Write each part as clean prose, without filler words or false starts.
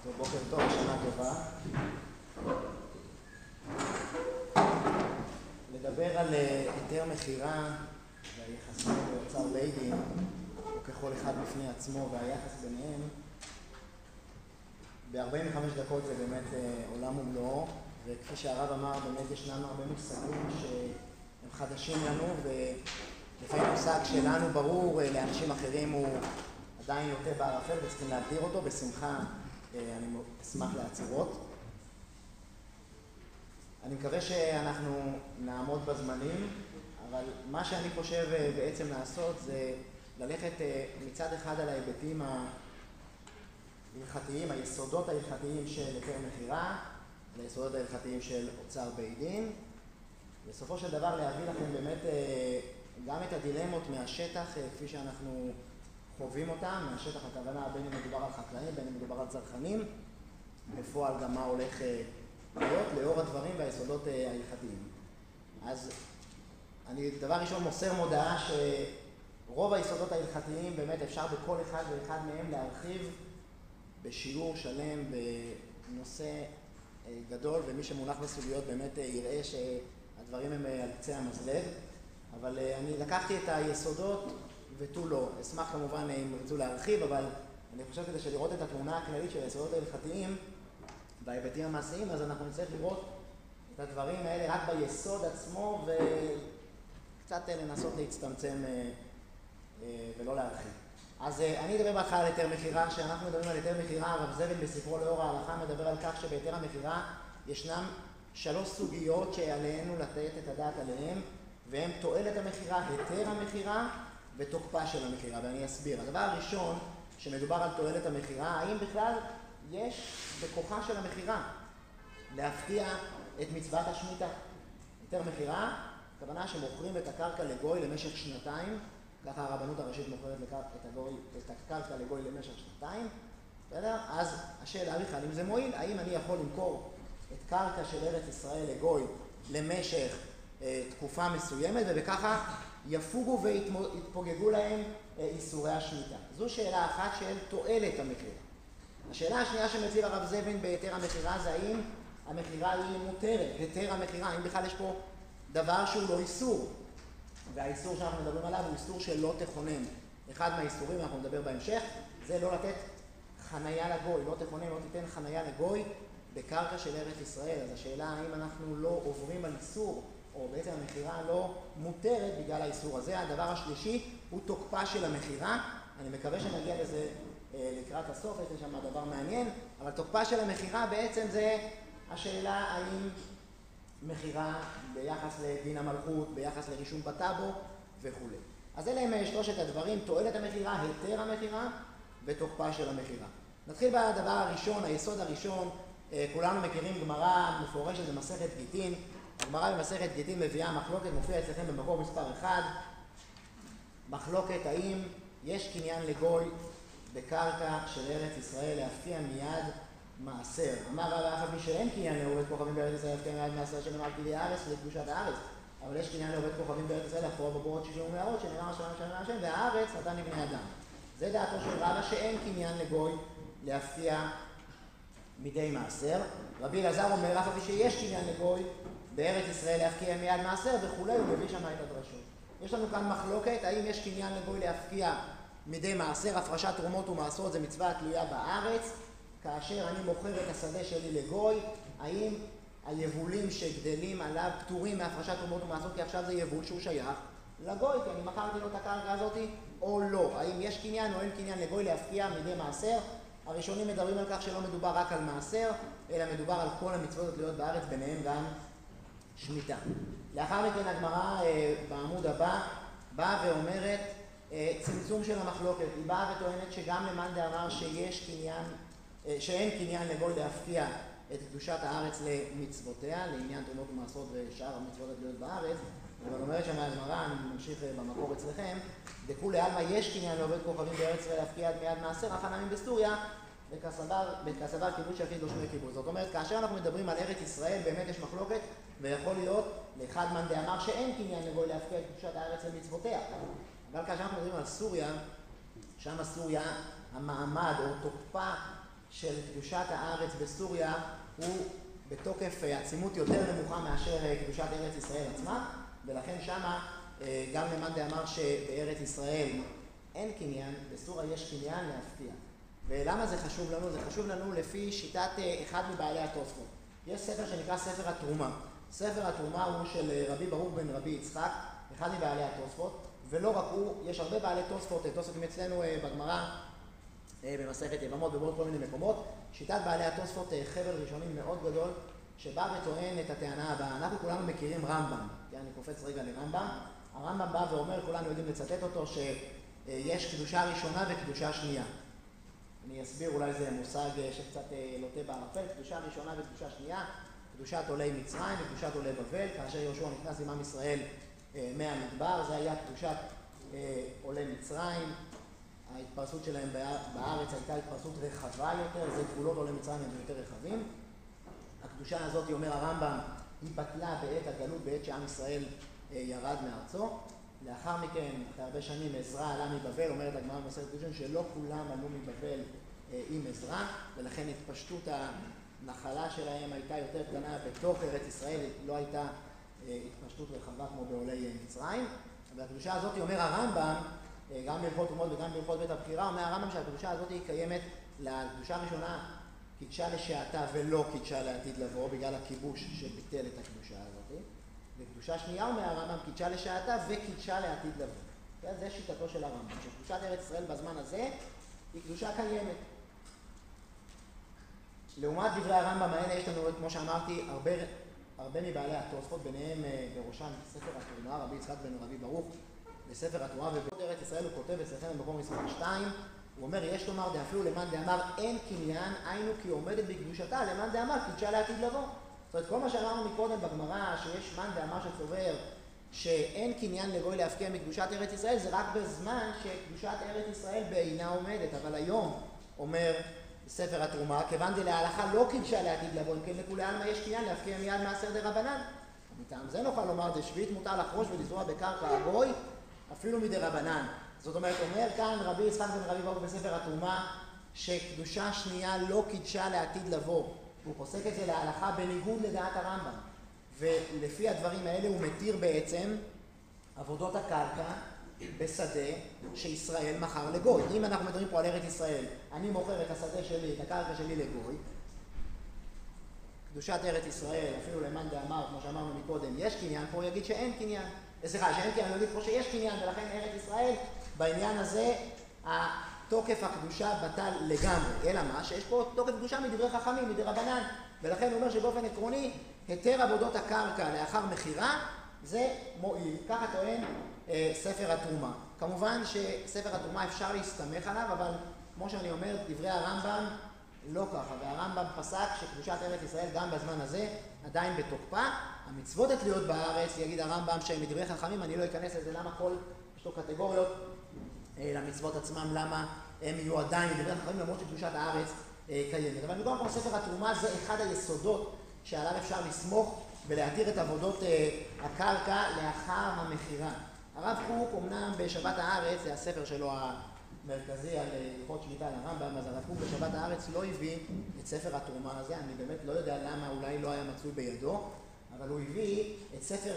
טוב, בוקר טוב, שנה טובה. לדבר על היתר מכירה והיחסים באוצר בית דין, או ככל אחד בפני עצמו, והיחס ביניהם, ב-45 דקות זה באמת עולם ומלואו, וכפי שהרב אמר, באמת ישנם הרבה מושגים שהם חדשים לנו, ולפעמים מושג שלנו ברור, לאנשים אחרים הוא עדיין נוטה בערפל וצריכים להגדיר אותו. בשמחה אני אשמח להצהרות. אני מקווה שאנחנו נעמוד בזמנים, אבל מה שאני חושב בעצם לעשות זה ללכת מצד אחד על ההיבטים ההלכתיים, היסודות ההלכתיים של היתר מכירה, היסודות ההלכתיים של אוצר בית דין. בסופו של דבר להביא לכם באמת גם את הדילמות מהשטח כפי שאנחנו חווים אותם, מהשטח הכוונה בין אם מדובר על חקלאים, בין אם מדובר על צרכנים, בפועל גם מה הולך להיות לאור הדברים והיסודות ההלכתיים. אז אני דבר ראשון מוסר מודעה שרוב היסודות ההלכתיים באמת אפשר בכל אחד ואחד מהם להרחיב בשיעור שלם בנושא גדול, ומי שמונח בסוגיות באמת יראה שהדברים הם על קצה המזלג. אבל אני לקחתי את היסודות ותו לא. אשמח כמובן אם ירצו להרחיב, אבל אני חושב כדי שלראות את התמונה הכללית של היסודות ההלכתיים בהיבטים המעשיים, אז אנחנו נצטרך לראות את הדברים האלה רק ביסוד עצמו וקצת לנסות להצטמצם ולא להרחיב. אז אני אדבר בהתחלה על היתר מכירה. כשאנחנו מדברים על היתר מכירה, הרב זבל בספרו לאור ההלכה מדבר על כך שבהיתר המכירה ישנם 3 סוגיות שעלינו לתת את הדעת עליהן, והם תועלת המכירה, היתר המכירה ותוקפה של המכירה, ואני אסביר. הדבר הראשון שמדובר על תועלת המכירה, האם בכלל יש בכוחה של המכירה להפקיע את מצוות השמיטה. היתר מכירה, הכוונה שמוכרים את הקרקע לגוי למשך 2 ככה הרבנות הראשית מוכרת את הקרקע לגוי למשך 2 בסדר? אז השאלה בכלל אם זה מועיל, האם אני יכול למכור את קרקע של ארץ ישראל לגוי למשך תקופה מסוימת, ובככה יפוגו ויתפוגגו להם איסורי השמיטה. זו שאלה אחת של תועלת המכירה. השאלה השנייה שמציב הרב זבין בהיתר המכירה זה האם המכירה היא מותרת, היתר המכירה, האם בכלל יש פה דבר שהוא לא איסור. והאיסור שאנחנו מדברים עליו הוא איסור של לא תכונן. אחד מהאיסורים, אנחנו נדבר בהמשך, זה לא לתת חנייה לגוי, לא תכונן, לא תיתן חנייה לגוי בקרקע של ארץ ישראל. אז השאלה האם אנחנו לא עוברים על איסור, או בעצם המכירה לא מותרת בגלל האיסור הזה. הדבר השלישי הוא תוקפה של המכירה. אני מקווה שנגיע לזה לקראת הסוף, יש שם דבר מעניין, אבל תוקפה של המכירה בעצם זה השאלה האם מכירה ביחס לדין המלכות, ביחס לרישום בטאבו וכו'. אז אלה הם 3 הדברים, תועלת המכירה, היתר המכירה ותוקפה של המכירה. נתחיל בדבר הראשון, היסוד הראשון. כולנו מכירים גמרא מפורשת במסכת גיטין. הגמרא במסכת גיטין מביאה מחלוקת, מופיע אצלכם במקור מספר 1. מחלוקת האם יש קניין לגוי בקרקע של ארץ ישראל להפקיע מיד מעשר. אמר רב אף על פי שאין קניין לעובד כוכבים בארץ ישראל להפקיע מיד מעשר שנאמר פקידי הארץ לקדושת הארץ, אבל יש קניין לעובד כוכבים בארץ ישראל לפרוע בבורות 60 ומערות שנאמר השם והארץ נתן לבני אדם. זה דעתו של רבא שאין קניין לגוי להפקיע מידי מעשר. רבי אלעזר אומר אף על פי שיש קניין לגוי בארץ ישראל להפקיע מיד מעשר וכו', הוא מביא שם את הדרשות. יש לנו כאן מחלוקת האם יש קניין לגוי להפקיע מידי מעשר. הפרשת תרומות ומעשרות זה מצווה התלויה בארץ. כאשר אני מוכר את השדה שלי לגוי, האם היבולים שגדלים עליו פטורים מהפרשת תרומות ומעשרות, כי עכשיו זה יבול שהוא שייך לגוי, כי אני מכרתי לו את הקרקע הזאת או לא. האם יש קניין או אין קניין לגוי להפקיע מידי מעשר? הראשונים מדברים על כך שלא מדובר רק על מעשר, אלא מדובר על כל המצוות התלויות בארץ, ביניהם גם שמיטה. לאחר מכן הגמרא בעמוד הבא באה ואומרת צמצום של המחלוקת. היא באה וטוענת שגם למאן דאמר שאין קניין לגוי להפקיע את קדושת הארץ למצוותיה, לעניין תרומות ומעשרות ושאר המצוות התלויות בארץ, אבל אומרת שם הגמרא, אני ממשיך במקור אצלכם, דכולי עלמא יש קניין לעובד כוכבים בארץ ישראל להפקיע מיד מעשר, אף הנמים בסוריה, וכסבר קיבוץ יחיד לא שני קיבוץ. זאת אומרת, כאשר אנחנו מדברים על ארץ ישראל, באמת יש מחלוקת, ויכול להיות לאחד מאן דאמר שאין קניין לגוי להפקיע את קדושת הארץ למצוותיה. אבל כאשר אנחנו מדברים על סוריה, שם סוריה, המעמד או תוקפה של קדושת הארץ בסוריה הוא בתוקף עצימות יותר נמוכה מאשר קדושת ארץ ישראל עצמה, ולכן שמה גם למאן דאמר שבארץ ישראל אין קניין, בסוריה יש קניין להפתיע. ולמה זה חשוב לנו? זה חשוב לנו לפי שיטת אחד מבעלי התוספות. יש ספר שנקרא ספר התרומה. ספר התרומה הוא של רבי ברוך בן רבי יצחק, אחד מבעלי התוספות, ולא רק הוא, יש הרבה בעלי תוספות, תוספים אצלנו בגמרא, במסכת יבמות ובעוד כל מיני מקומות. שיטת בעלי התוספות חבל ראשונים מאוד גדול, שבא וטוען את הטענה הבאה. אנחנו כולנו מכירים רמב"ם, אני קופץ רגע לרמב"ם. הרמב"ם בא ואומר, כולנו יודעים לצטט אותו, שיש קדושה ראשונה וקדושה שנייה. אני אסביר, אולי זה מושג שקצת לוטה בערפל. קדושה ראשונה וקדושה שנייה, קדושת עולי מצרים וקדושת עולי בבל, כאשר יהושע נכנס עם עם ישראל מהמדבר, זה היה קדושת עולי מצרים. ההתפרסות שלהם בארץ הייתה התפרסות רחבה יותר, זה גבולות עולי מצרים הם יותר רחבים. הקדושה הזאת, אומר הרמב"ם, היא בטלה בעת הגלות, בעת שעם ישראל ירד מארצו. לאחר מכן, אחרי הרבה שנים, עזרא עלה מבבל, אומרת הגמרא במסכת קידושין שלא כולם עלו מבבל עם עזרא, ולכן התפשטות הנחלה שלהם הייתה יותר קטנה בתוך ארץ ישראל, לא הייתה התפשטות רחבה כמו בעולי מצרים. והקדושה הזאת, אומר הרמב"ם, גם בהלכות תרומות וגם בהלכות בית הבחירה, אומר הרמב"ם שהקדושה הזאת היא קיימת לקדושה הראשונה, קידשה לשעתה ולא קידשה לעתיד לבוא, בגלל הכיבוש שביטל את הקדושה הזאת. וקדושה שנייה, אומר הרמב"ם, קידשה לשעתה וקידשה לעתיד לבוא. זה שיטתו של הרמב"ם, שקדושת ארץ ישראל בזמן הזה היא קדושה קיימת. לעומת דברי הרמב"ם האלה יש לנו, כמו שאמרתי, הרבה מבעלי התוספות, ביניהם בראשם ספר התרומה, רבי יצחק בן רבי ברוך, בספר התורה ובעוד ארץ ישראל הוא כותב אצלכם במקום מספר 2, הוא אומר, יש לומר דאפילו למאן דאמר אין קניין, היינו כי עומדת בקדושתה, למאן דאמר קידשה לעתיד לבוא. זאת אומרת, כל מה שאמרנו מקודם בגמרא, שיש מאן דאמר שסובר שאין קניין לגוי להפקיע מקדושת ארץ ישראל, זה רק בזמן שקדושת ארץ ישראל בעינה עומדת. אבל היום, אומר ספר התרומה, כיוון דלהלכה לא קידשה לעתיד לבוא, אם כן לכולי עלמא יש קניין להפקיע מיד מעשר דרבנן. מטעם זה נוכל לומר, דשביעית מותר לחרוש ולזרוע בקרקע הגוי, אפילו מדרבנן. זאת אומרת, אומר כאן רבי יצחק בן רבי ברוך בספר התרומה, שקדושה שנייה לא קידשה לעתיד לבוא. הוא פוסק את זה להלכה בניגוד לדעת הרמב"ם. ולפי הדברים האלה הוא מתיר בעצם עבודות הקרקע בשדה שישראל מכר לגוי. אם אנחנו מדברים פה על ארץ ישראל, אני מוכר את השדה שלי, את הקרקע שלי לגוי, קדושת ארץ ישראל, אפילו למאן דאמר, כמו שאמרנו מקודם, יש קניין, פה הוא יגיד שאין קניין. סליחה, שאין קניין, הוא יגיד פה שיש קניין, ולכן ארץ ישראל, בעניין הזה, תוקף הקדושה בטל לגמרי. אלא מה? שיש פה תוקף קדושה מדברי חכמים, מדרבנן. ולכן הוא אומר שבאופן עקרוני, היתר עבודות הקרקע לאחר מחירה, זה מועיל. ככה טוען ספר התרומה. כמובן שספר התרומה אפשר להסתמך עליו, אבל כמו שאני אומר, דברי הרמב"ם לא ככה. והרמב"ם פסק שקדושת ארץ ישראל גם בזמן הזה עדיין בתוקפה. המצוות התלויות בארץ, יגיד הרמב"ם שהם מדברי חכמים, אני לא אכנס לזה למה כל יש לו קטגוריות למצוות עצמם, למה הם יהיו עדיין מדברי חכמים למרות שקדושת הארץ קיימת. אבל מכל מקום ספר התרומה זה אחד היסודות שעליו אפשר לסמוך ולהתיר את עבודות הקרקע לאחר המכירה. הרב קוק, אמנם בשבת הארץ, זה הספר שלו המרכזי על הלכות שמיטה לרמב"ם, אז הרב קוק בשבת הארץ לא הביא את ספר התרומה הזה, אני באמת לא יודע למה, אולי לא היה מצוי בידו, אבל הוא הביא את ספר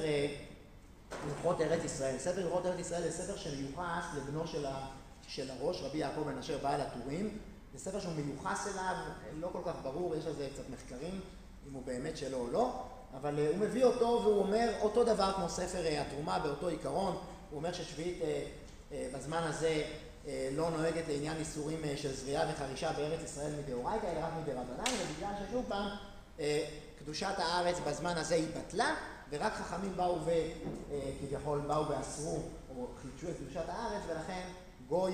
הלכות ארץ ישראל. ספר הלכות ארץ ישראל זה ספר שמיוחס לבנו של הראש, רבי יעקב בן אשר בעל הטורים. זה ספר שהוא מיוחס אליו, לא כל כך ברור, יש על זה קצת מחקרים, אם הוא באמת שלו או לא, אבל הוא מביא אותו והוא אומר אותו דבר כמו ספר התרומה באותו עיקרון. הוא אומר ששביעית בזמן הזה לא נוהגת לעניין איסורים של זריעה וחרישה בארץ ישראל מדאורייתא, אלא רק מדרבנן, ובגלל ששוב פעם קדושת הארץ בזמן הזה היא בטלה, ורק חכמים באו וכביכול באו ואסרו או חידשו את קדושת הארץ, ולכן גוי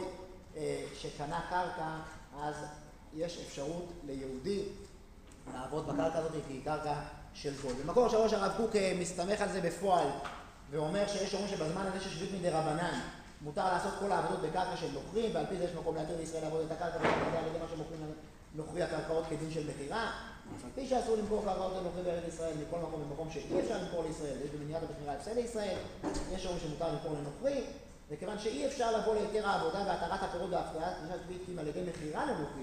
שקנה קרקע, אז יש אפשרות ליהודי לעבוד בקרקע הזאת כי היא קרקע של גוי. במקור שלוש הרב קוק מסתמך על זה בפועל ואומר שיש אומרים שבזמן הזה ששביעית מדרבנן מותר לעשות כל העבודות בקרקע של נוכרים, ועל פי זה יש מקום להתיר לישראל לעבוד את הקרקע ולהתמודד על ידי מה שמוכרים נוכרי הקרקעות כדין של מכירה. אף על פי שאסור למכור קרקעות לנוכרי בארץ ישראל מכל מקום במקום שאי אפשר למכור לישראל, יש במניעת המכירה הפסד לישראל, יש אומרים שמותר למכור לנוכרי, וכיוון שאי אפשר לבוא ליתר העבודה והתרת הפירות והפקעת קדושת שביעית על ידי מכירה לנוכרי,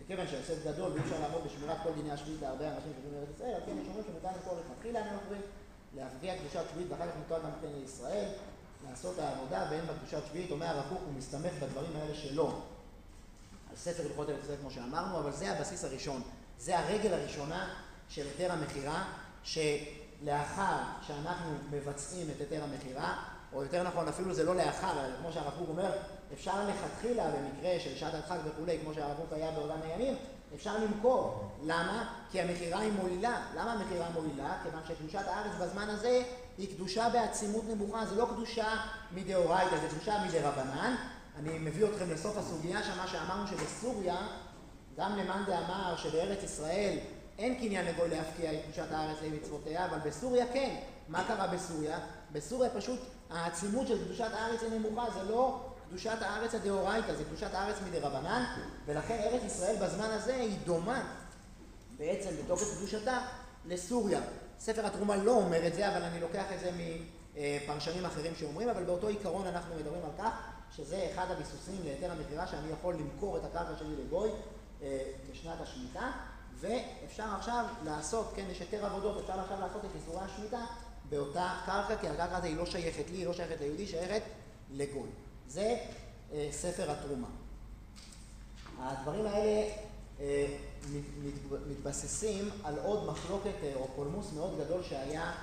מכיוון שההפסד גדול ואי אפשר לעמוד בשמירת כל דיני השביעית להרבה אנשים שחיים בארץ ישראל, אז כן יש אומרים שניתן למכור לכתחילה הנוכרי, להפקיע קדושת שביעית ואחר כך מותר גם כן לישראל, לעשות העבודה ואין בקדושת שביעית. אומר הרב קוק, הוא מסתמך בדברים האלה שלו על ספר הלכות ארץ ישראל כמו שאמרנו, אבל זה הבסיס הראשון, זה הרגל הראשונה של היתר המכירה, שלאחר שאנחנו מבצעים את היתר המכירה, או יותר נכון אפילו זה לא לאחר, אלא כמו שהרב קוק אומר, אפשר לכתחילה במקרה של שעת הדחק וכולי, כמו שהרב קוק היה באותם הימים, אפשר למכור. למה? כי המכירה היא מועילה. למה המכירה מועילה? כיוון שקדושת הארץ בזמן הזה היא קדושה בעצימות נמוכה, זה לא קדושה מדאורייתא, זה קדושה מדרבנן. אני מביא אתכם לסוף הסוגיה שמה שאמרנו שבסוריה, גם למאן דאמר שבארץ ישראל אין קניין לגוי להפקיע את קדושת הארץ למצוותיה, אבל בסוריה כן. מה קרה בסוריה? בסוריה פשוט העצימות של קדושת הארץ היא נמוכה, זה לא קדושת הארץ הדאורייתא, זה קדושת הארץ מדרבנן, ולכן ארץ ישראל בזמן הזה היא דומה בעצם בתוקף קדושתה לסוריה. ספר התרומה לא אומר את זה, אבל אני לוקח את זה מפרשנים אחרים שאומרים, אבל באותו עיקרון אנחנו מדברים על כך שזה אחד הביסוסים ליתר המכירה, שאני יכול למכור את הקרקע שלי לגוי בשנת השמיטה, ואפשר עכשיו לעשות, כן, יש היתר עבודות, אפשר עכשיו לעשות את איסורי השמיטה באותה קרקע, כי הקרקע הזה היא לא שייכת לי, היא לא שייכת ליהודי, שייכת לגוי. זה ספר התרומה. הדברים האלה מתבססים על עוד מחלוקת או פולמוס מאוד גדול שהיה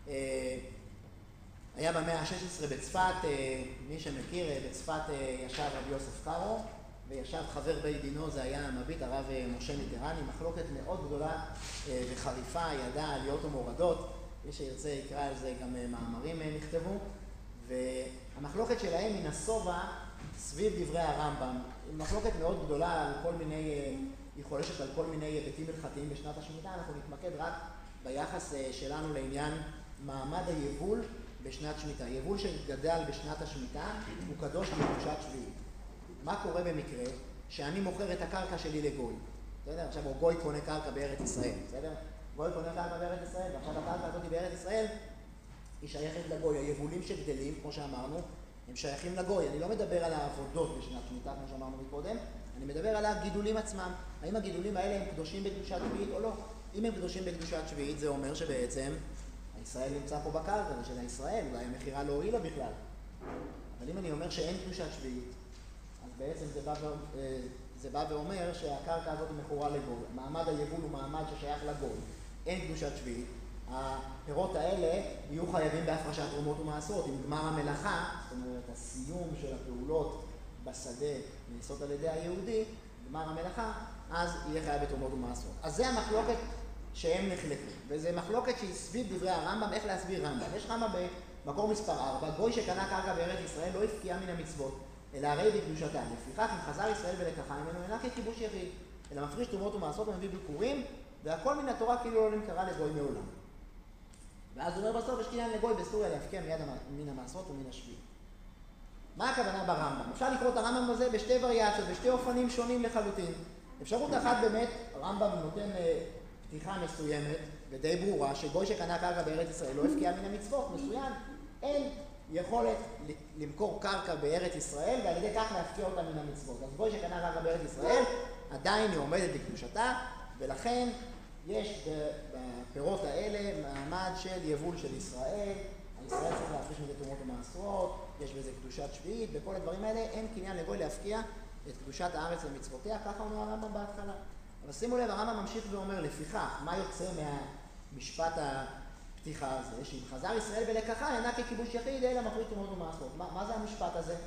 במאה ה-16 בצפת. מי שמכיר, בצפת ישב רבי יוסף קארו, וישב חבר בית דינו, זה היה המביט הרב משה מיטרני. מחלוקת מאוד גדולה וחריפה, ידעה עליות ומורדות, מי שירצה יקרא על זה גם מאמרים נכתבו, והמחלוקת שלהם היא נסובה סביב דברי הרמב"ם. היא מחלוקת מאוד גדולה על כל מיני, היא חולשת על כל מיני היבטים הלכתיים בשנת השמיטה. אנחנו נתמקד רק ביחס שלנו לעניין מעמד היבול בשנת שמיטה. יבול שגדל בשנת השמיטה הוא קדוש לקדושת שביעית. מה קורה במקרה שאני מוכר את הקרקע שלי לגוי? בסדר? עכשיו גוי קונה קרקע בארץ ישראל, בסדר? גוי קונה קרקע בארץ ישראל, ועכשיו הקרקע הזאת בארץ ישראל היא שייכת לגוי. היבולים שגדלים, כמו שאמרנו, הם שייכים לגוי. אני לא מדבר על העבודות בשנת שמיטה, כמו שאמרנו מקודם, אני מדבר על הגידולים עצמם. האם הגידולים האלה הם קדושים בקדושת שביעית או לא? אם הם קדושים בקדושת שביעית, זה אומר שבעצם הישראל נמצא פה בקרקע, זה של הישראל, אולי המכירה לא הועילה בכלל. אבל אם אני אומר שאין קדושת שביעית, אז בעצם זה בא ואומר שהקרקע הזאת מכורה לגוי. מעמד היבול הוא מעמד ששייך לגוי. אין קדושת שביעית. הפירות האלה יהיו חייבים בהפרשת תרומות ומעשרות. עם גמר המלאכה, זאת אומרת, הסיום של הפעולות בשדה נעשות על ידי היהודי, גמר המלאכה, אז יהיה חייב בתרומות ומעשרות. אז זה המחלוקת שהם נחלקו. וזה מחלוקת שהיא סביב דברי הרמב"ם, איך להסביר רמב"ם. יש רמב"ם במקור מספר 4, גוי שקנה קרקע בארץ ישראל לא הפקיע מן המצוות, אלא הרי בקדושתה. לפיכך, אם חזר ישראל ולקחה ממנו, אינה ככיבוש יחיד, אלא מפריש תרומות ומעשרות ומביא ביקורים, והכל מן התורה כאילו לא נמכרה לגוי מעולם. ואז הוא אומר בסוף, יש קניין לגוי בסוריה להפקיע מיד מן המעשרות ומן השביעית. מה הכוונה ברמב"ם? אפשר לקרוא את הרמב"ם הזה בשתי וריאציות, בשתי אופנים שונים לחלוטין. אפשרות אחת באמת, הרמב"ם נותן פתיחה מסוימת ודי ברורה, שגוי שקנה קרקע בארץ ישראל לא הפקיע מן המצוות, מצוין, אין יכולת למכור קרקע בארץ ישראל ועל ידי כך להפקיע אותה מן המצוות. אז גוי שקנה קרקע בארץ ישראל עדיין היא עומדת בקדושתה, ולכן יש בפירות האלה מעמד של יבול של ישראל. ישראל צריך להפריש מזה תרומות ומעשרות, יש בזה קדושת שביעית, בכל הדברים האלה אין קניין לגוי להפקיע את קדושת הארץ למצוותיה, ככה אומר הרמב"ם בהתחלה. אבל שימו לב, הרמב"ם ממשיך ואומר, לפיכך, מה יוצא מהמשפט הפתיחה הזה? שאם חזר ישראל ולקחה, אינה ככיבוש יחיד, אלא מפריש תרומות ומעשרות. מה זה המשפט הזה?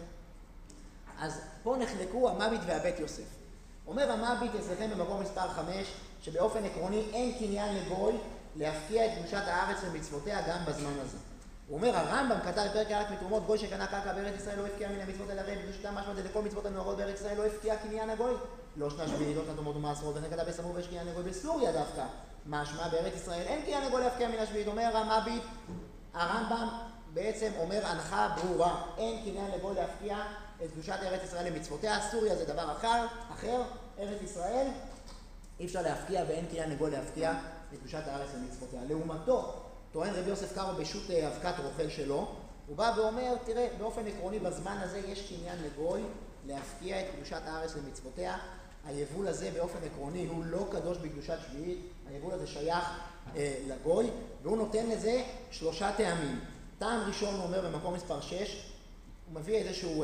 אז פה נחלקו המביט והבית יוסף. אומר המביט אצלכם במקום מספר 5, שבאופן עקרוני אין קניין לגוי להפקיע את קדושת הארץ ומצוותיה גם בזמן הזה. הוא אומר, הרמב"ם כתב בפרק א' מתרומות, גוי שקנה קרקע בארץ ישראל לא הפקיע מן המצוות אלא הרי בקדושתה, משמע לכל מצוות הנאורות בארץ ישראל לא הפקיע קניין הגוי. לא שנה שביעית, לא שנת תרומות ומעשרות, וכן כתב בסמוך ויש קניין לגוי בסוריה דווקא. משמע בארץ ישראל אין קניין לגוי להפקיע מן השביעית. אומר המביט, הרמב"ם בעצם אומר הנחה ברורה, אין קניין לגוי להפקיע את קדושת ארץ ישראל למצוותיה. סוריה זה דבר אחר, ארץ ישראל אי אפשר להפקיע ואין קניין לגוי להפקיע את קדושת הארץ למצוותיה. לעומתו, טוען רבי יוסף קארו בשו"ת אבקת רוכל שלו, הוא בא ואומר, תראה, באופן עקרוני בזמן הזה יש קניין לגוי להפקיע את קדושת הארץ למצוותיה, היבול הזה באופן עקרוני הוא לא קדוש בקדושת שביעית, היבול הזה שייך לגוי, והוא נותן לזה 3 טעמים. טעם ראשון הוא אומר במקום מספר 6, הוא מביא איזשהו,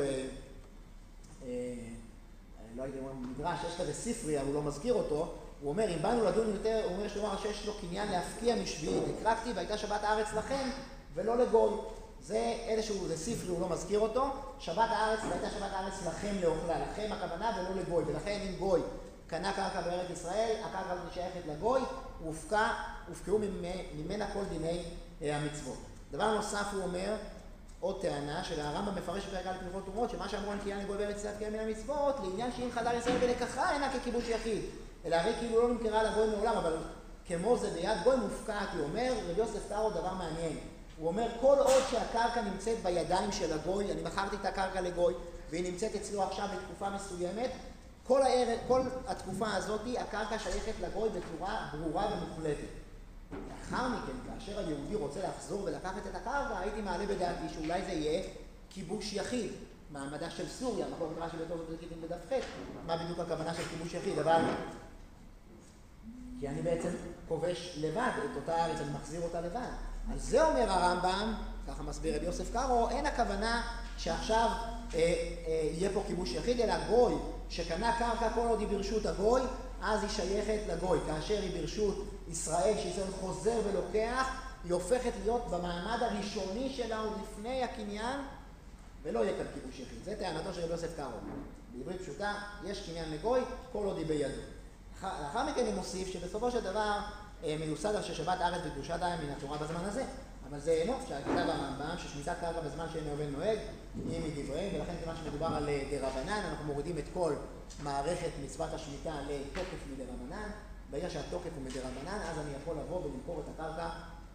לא יודע, הוא מדרש, יש כזה ספרי, אבל הוא לא מזכיר אותו, הוא אומר, אם באנו לדון יותר, הוא אומר שלומר שיש לו קניין להפקיע משביעית, הקרבתי והייתה שבת הארץ לכם ולא לגוי. זה איזשהו, זה ספרי, הוא לא מזכיר אותו, שבת הארץ והייתה שבת הארץ לכם לאוכלה, לכם הכוונה ולא לגוי, ולכן אם גוי קנה קרקע בארץ ישראל, הקרקע הזאת שייכת לגוי, הופקעו ממנה כל דיני המצוות. דבר נוסף הוא אומר, עוד טענה של הרמב"ם מפרש בפרק א' הלכות תרומות, שמה שאמרו על קניין לגוי בארץ ישראל קיים מן המצוות, לעניין שאם חדר ישראל ולקחה אינה ככיבוש יחיד, אלא הרי כאילו לא נמכרה לגוי מעולם, אבל כמו זה ביד גוי מופקעת, הוא אומר, רבי יוסף קארו דבר מעניין. הוא אומר, כל עוד שהקרקע נמצאת בידיים של הגוי, אני מכרתי את הקרקע לגוי, והיא נמצאת אצלו עכשיו בתקופה מסוימת, כל התקופה הזאת, הקרקע שייכת לגוי בצורה ברורה ומוחלטת. לאחר מכן, כאשר היהודי רוצה לחזור ולקחת את הקרקע, הייתי מעלה בדעתי שאולי זה יהיה כיבוש יחיד, מעמדה של סוריה, מקור קרא שבתור זכיתים בדף ח', מה בדיוק הכוונה של כיבוש יחיד, אבל כי אני בעצם כובש לבד את אותה ארץ, אני מחזיר אותה לבד. על זה אומר הרמב"ם, ככה מסביר רבי יוסף קארו, אין הכוונה שעכשיו יהיה פה כיבוש יחיד, אלא גוי שקנה קרקע כל עוד היא ברשות הגוי, אז היא שייכת לגוי. כאשר היא ברשות ישראל, שישראל חוזר ולוקח, היא הופכת להיות במעמד הראשוני שלה עוד לפני הקניין, ולא יהיה כאן כיבוש יחיד. זה טענתו של רבי יוסף קארו. בעברית פשוטה, יש קניין לגוי, כל עוד היא בידו. לאחר מכן הוא מוסיף שבסופו של דבר מיוסד על ששבת הארץ וקדושת העם מן התורה בזמן הזה, אבל זה אינו, שהכתב הרמב"ם ששמיטת קרקע בזמן שאין יובל נוהג היא מדבריהם, ולכן כיוון שמדובר על דרבנן, אנחנו מורידים את כל מערכת מצוות השמיטה לתוקף מדרבנן. ברגע שהתוקף הוא מדרבנן, אז אני יכול לבוא ולמכור את הקרקע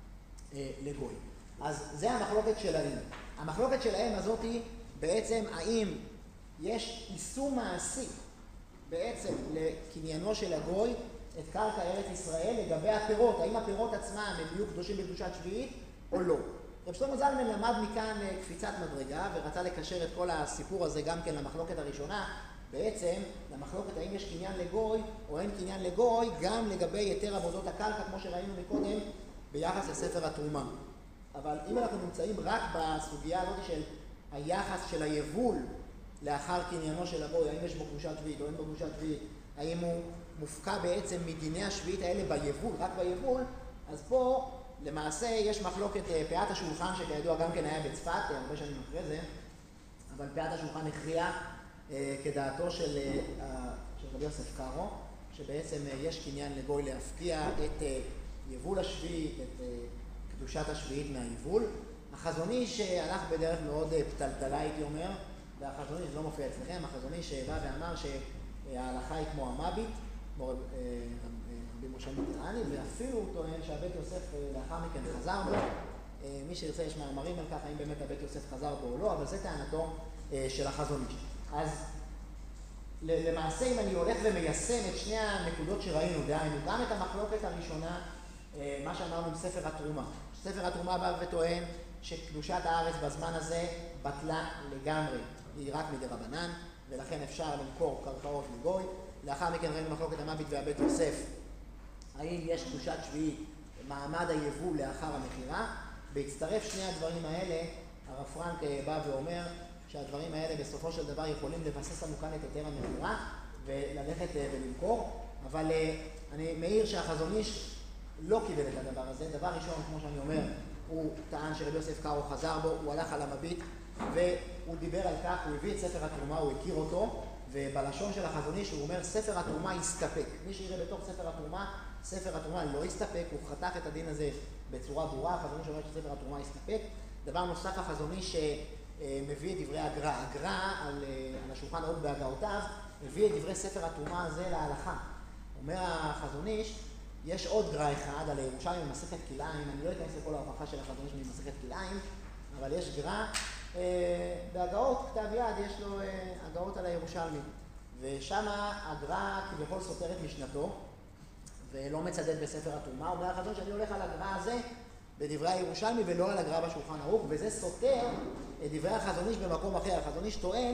לגוי. אז זה המחלוקת שלהם. המחלוקת שלהם הזאת היא בעצם האם יש איסור מעשי בעצם לקניינו של הגוי את קרקע ארץ ישראל לגבי הפירות, האם הפירות עצמם הם יהיו קדושים בקדושת שביעית או לא. רב שלמה זלמן למד מכאן קפיצת מדרגה ורצה לקשר את כל הסיפור הזה גם כן למחלוקת הראשונה, בעצם למחלוקת האם יש קניין לגוי או אין קניין לגוי גם לגבי יותר עבודות הקרקע כמו שראינו מקודם ביחס לספר התרומה. אבל אם אנחנו נמצאים רק בסוגיה הזאת של היחס של היבול לאחר קניינו של הגוי, האם יש בו קדושת שביעית או אין בו קדושת שביעית, האם הוא מופקע בעצם מדיני השביעית האלה ביבול, רק ביבול, אז פה למעשה יש מחלוקת פאת השולחן שכידוע גם כן היה בצפת, הרבה שנים אחרי זה, אבל פאת השולחן הכריע כדעתו של רבי יוסף קארו, שבעצם יש קניין לגוי להפקיע את יבול השביעית, את קדושת השביעית מהיבול. החזון איש שהלך בדרך מאוד פתלתלה הייתי אומר, והחזון איש לא מופיע אצלכם, החזון איש שבא ואמר שההלכה היא כמו המביט, כמו רבי משה מיטרני, ואפילו הוא טוען שהבית יוסף לאחר מכן חזר בו. מי שירצה יש מאמרים על כך, האם באמת הבית יוסף חזר בו או לא, אבל זה טענתו של החזון איש. אז למעשה אם אני הולך ומיישם את שני הנקודות שראינו, דהיינו גם את המחלוקת הראשונה, מה שאמרנו עם ספר התרומה. ספר התרומה בא וטוען שקדושת הארץ בזמן הזה בטלה לגמרי, היא רק מדרבנן, ולכן אפשר למכור קרקעות לגוי. לאחר מכן ראינו מחלוקת המביט והבית יוסף, האם יש קדושת שביעית מעמד היבול לאחר המכירה. בהצטרף שני הדברים האלה, הרב פרנק בא ואומר שהדברים האלה בסופו של דבר יכולים לבסס לנו כאן את היתר המכירה וללכת ולמכור, אבל אני מעיר שהחזון איש לא קיבל את הדבר הזה. דבר ראשון, כמו שאני אומר, הוא טען שרבי יוסף קארו חזר בו, הוא הלך על המביט והוא דיבר על כך, הוא הביא את ספר התרומה, הוא הכיר אותו, ובלשון של החזון איש הוא אומר ספר התרומה יסתפק. מי שיראה בתוך ספר התרומה, ספר התרומה לא יסתפק, הוא חתך את הדין הזה בצורה ברורה, החזון איש אומר שספר התרומה יסתפק. דבר נוסף, החזון איש מביא את דברי הגר"א. הגר"א על השולחן ערוך בהגהותיו, מביא את דברי ספר התרומה הזה להלכה. אומר החזון איש, יש עוד גר"א אחד על הירושלמי במסכת כלאיים, אני לא אכנס לכל ההוכחה של החזון איש ממסכת כלאיים, אבל יש גר"א בהגהות, כתב יד, יש לו הגהות על הירושלמי, ושם הגר"א כביכול סותר את משנתו ולא מצדד בספר התרומה. אומר החזון שאני הולך על הגר"א הזה בדברי הירושלמי ולא על הגר"א בשולחן ערוך, וזה סותר את דברי החזון איש במקום אחר. החזון איש טוען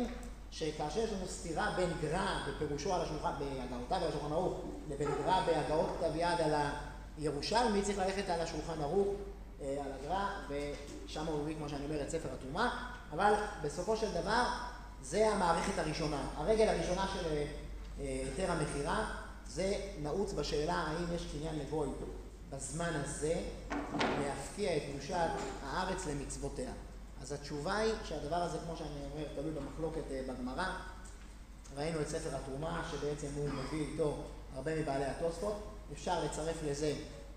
שכאשר יש לנו סתירה בין גר"א בפירושו על השולחן, בהגהותיו על השולחן ערוך, לבין גר"א בהגהות כתב יד על הירושלמי, צריך ללכת על השולחן ערוך, על הגר"א, ושם הוא מביא, כמו שאני אומר, את ספר התרומה, אבל בסופו של דבר זה המערכת הראשונה. הרגל הראשונה של היתר המכירה, זה נעוץ בשאלה האם יש קניין לגוי בזמן הזה להפקיע את קדושת הארץ למצוותיה. אז התשובה היא שהדבר הזה, כמו שאני אומר, תלוי במחלוקת בגמרא. ראינו את ספר התרומה, שבעצם הוא מביא איתו הרבה מבעלי התוספות. אפשר לצרף לזה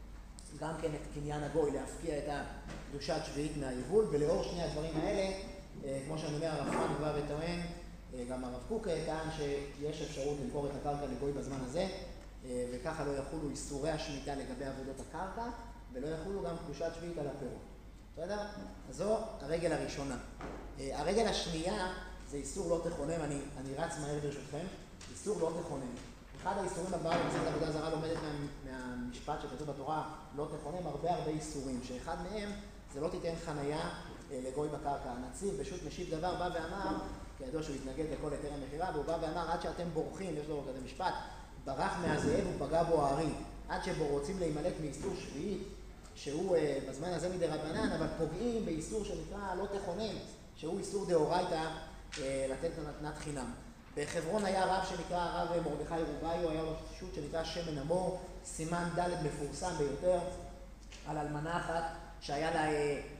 גם כן את קניין הגוי, להפקיע את הקדושת שביעית מהיבול, ולאור שני הדברים האלה, כמו שאני אומר, הרב פאן בא וטוען, גם הרב קוק טען שיש אפשרות למכור את הקרקע לגוי בזמן הזה, וככה לא יחולו איסורי השמיטה לגבי עבודות הקרקע, ולא יחולו גם קדושת שביעית על הפירות. בסדר? אז זו הרגל הראשונה. הרגל השנייה זה איסור לא תכונן, אני רץ מהר ברשותכם, איסור לא תכונן. אחד האיסורים הבא במסכת עבודה זרה לומדת מהמשפט שכתוב בתורה לא תכונן, הרבה איסורים, שאחד מהם זה לא תיתן חנייה לגוי בקרקע. הנציב פשוט משיב דבר בא ואמר, כידוע שהוא התנגד לכל היתר המכירה, והוא בא ואמר עד שאתם בורחים, יש לו כזה משפט, ברח מהזאב ופגע בו הארי, עד שבו רוצים להימלט מאיסור שביעית, שהוא בזמן הזה מדרבנן, אבל פוגעים באיסור שנקרא לא תכונן, שהוא איסור דאורייתא לתת מתנת חינם. בחברון היה רב שנקרא הרב מרדכי רובאיו, היה לו שו"ת שנקרא שמן המור, סימן ד' מפורסם ביותר, על אלמנה אחת שהיה לה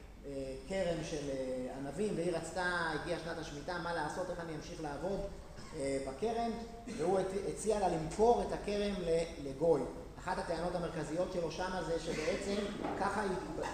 כרם של ענבים, והיא רצתה, הגיעה שנת השמיטה, מה לעשות, איך אני אמשיך לעבוד בכרם, והוא הציע לה למכור את הכרם לגוי. אחת הטענות המרכזיות שלו שמה זה שבעצם ככה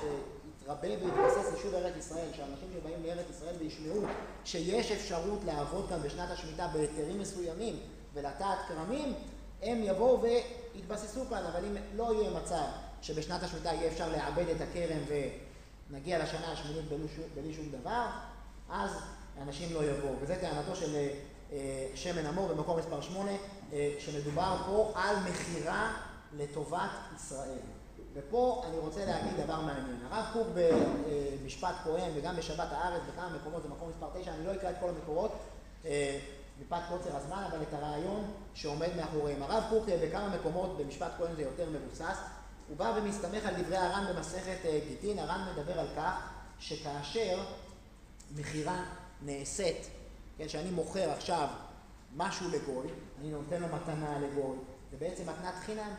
יתרבה ויתבסס יישוב ארץ ישראל, שאנשים שבאים לארץ ישראל וישמעו שיש אפשרות לעבוד כאן בשנת השמיטה בהיתרים מסוימים ולטעת כרמים, הם יבואו ויתבססו כאן, אבל אם לא יהיה מצב שבשנת השמיטה יהיה אפשר לעבד את הכרם ונגיע לשנה השמינית בלי שום דבר, אז אנשים לא יבואו. וזו טענתו של שמן המור במקום מספר 8, שמדובר פה על מכירה לטובת ישראל. ופה אני רוצה להגיד דבר מעניין. הרב קוק במשפט כהן וגם בשבת הארץ בכמה מקומות, זה מקום מספר 9, אני לא אקרא את כל המקורות מפאת קוצר הזמן, אבל את הרעיון שעומד מאחוריהם. הרב קוק בכמה מקומות במשפט כהן זה יותר מבוסס, הוא בא ומסתמך על דברי הר"ן במסכת גיטין. הר"ן מדבר על כך שכאשר מכירה נעשית, כן, שאני מוכר עכשיו משהו לגוי, אני נותן לו מתנה לגוי, זה בעצם מתנת חינם.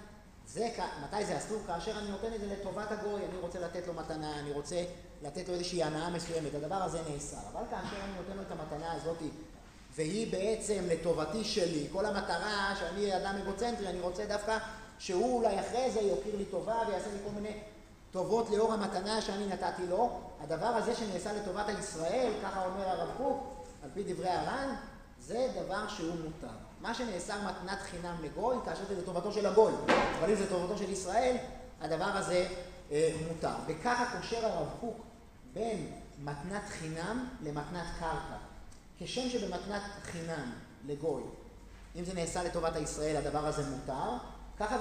מתי זה אסור? כאשר אני נותן את זה לטובת הגוי, אני רוצה לתת לו מתנה, אני רוצה לתת לו איזושהי הנאה מסוימת, הדבר הזה נאסר. אבל כאשר אני נותן לו את המתנה הזאת, והיא בעצם לטובתי שלי, כל המטרה שאני אדם אגוצנטרי, אני רוצה דווקא שהוא אולי אחרי זה יוקיר לי טובה ויעשה לי כל מיני טובות לאור המתנה שאני נתתי לו, הדבר הזה שנעשה לטובת הישראל, ככה אומר הרב קוק, על פי דברי הר"ן, זה דבר שהוא מותר. מה שנאסר מתנת חינם לגוי, כאשר זה לטובתו של הגוי, אבל אם זה לטובתו של ישראל, הדבר הזה מותר. וככה קושר הרב קוק בין מתנת חינם למתנת קרקע. כשם שבמתנת חינם לגוי, אם זה נעשה לטובת הישראל, הדבר הזה מותר, ככה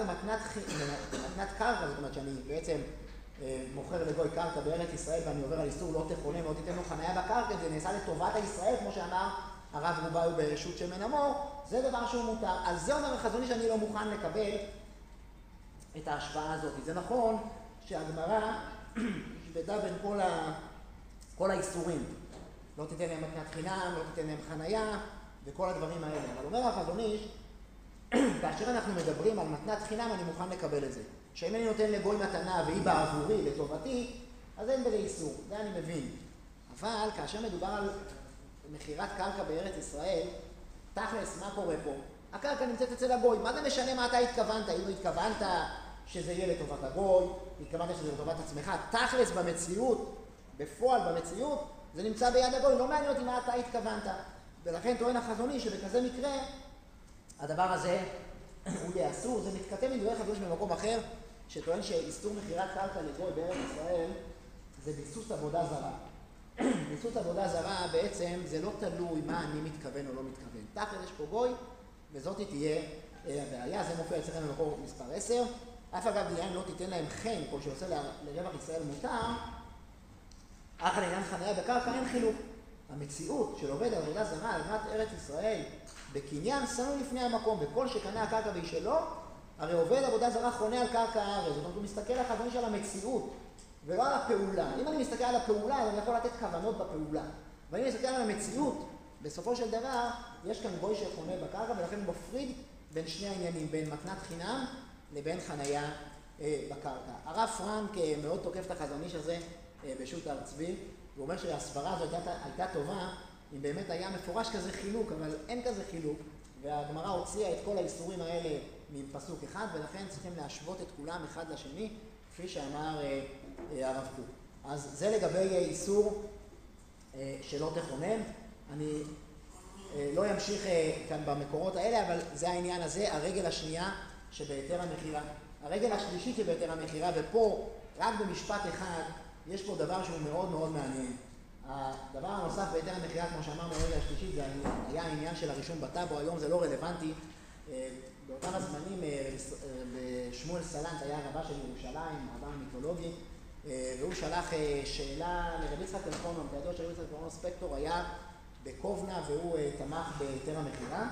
במתנת קרקע, זאת אומרת שאני בעצם מוכר לגוי קרקע בארץ ישראל ואני עובר על איסור לא תכונן, לא תיתן לו חניה בקרקע, זה נעשה לטובת הישראל, כמו שאמר הרב רובאיו ברשות שמן המור, זה דבר שהוא מותר. על זה אומר החזון איש שאני לא מוכן לקבל את ההשוואה הזאת. זה נכון שהגמרא השוותה בין כל האיסורים. לא תיתן להם מתנת חינם, לא תיתן להם חניה וכל הדברים האלה. אבל אומר החזון איש, כאשר אנחנו מדברים על מתנת חינם אני מוכן לקבל את זה. שאם אני נותן לגוי מתנה והיא בעבורי, לטובתי, אז אין בזה איסור, זה אני מבין. אבל כאשר מדובר על מכירת קרקע בארץ ישראל, תכלס, מה קורה פה? הקרקע נמצאת אצל הגוי, מה זה משנה מה אתה התכוונת? אם התכוונת שזה יהיה לטובת הגוי, התכוונת שזה לטובת עצמך, תכלס במציאות, בפועל במציאות, זה נמצא ביד הגוי, לא מעניין אותי מה אתה התכוונת. ולכן טוען החזון איש שבכזה מקרה, הדבר הזה הוא יהיה אסור. זה מתכתב עם דברי חזון איש במקום אחר, שטוען שאיסור מכירת קרקע לגוי בארץ ישראל, זה ביסוס עבודה זרה. ביסוס עבודה זרה בעצם זה לא תלוי מה אני מתכוון או לא מתכוון. תכף יש פה גוי, וזאת תהיה הבעיה. זה מופיע אצלכם במקור מספר 10. אף אגב דיין לא תיתן להם חן, כל שעושה לרווח ישראל מותר, אך לעניין חניה בקרקע אין חילוק. המציאות של עובד עבודה זרה על אדמת ארץ ישראל בקניין שנוא לפני המקום, וכל שקנה הקרקע והיא שלו, הרי עובד עבודה זרה חונה על קרקע הארץ. זאת אומרת, הוא מסתכל לחזון של המציאות, ולא על הפעולה. אם אני מסתכל על הפעולה, אז אני יכול לתת כוונות בפעולה. ואם אני מסתכל על המציאות, בסופו של דבר, יש כאן גוי שחונה בקרקע, ולכן הוא מפריד בין שני העניינים, בין מתנת חינם לבין חנייה בקרקע. הרב פרנק מאוד תוקף את החזון איש הזה בשו"ת הר צבי, הוא אומר שהסברה הזו הייתה טובה, אם באמת היה מפורש כזה חילוק, אבל אין כזה חילוק, והגמרא הוציאה את כל האיסורים האלה מפסוק אחד, ולכן צריכים להשוות את כולם אחד לשני, כפי שאמר הרב קוק. אז זה לגבי איסור שלא תכונן. אני לא אמשיך כאן במקורות האלה, אבל זה העניין הזה, הרגל השנייה שבהיתר המכירה. הרגל השלישית שבהיתר המכירה, ופה רק במשפט אחד, יש פה דבר שהוא מאוד מאוד מעניין. הדבר הנוסף בהיתר המכירה, כמו שאמרנו, הרגל השלישית, זה היה העניין של הרישום בטאבו. היום זה לא רלוונטי. באותם הזמנים שמואל סלנט היה רבה של ירושלים, רבה מיתולוגי, והוא שלח שאלה לרבי יצחק אלחונן. כידוע שרבי יצחק אלחונן ספקטור היה בקובנה והוא תמך בהיתר המכירה,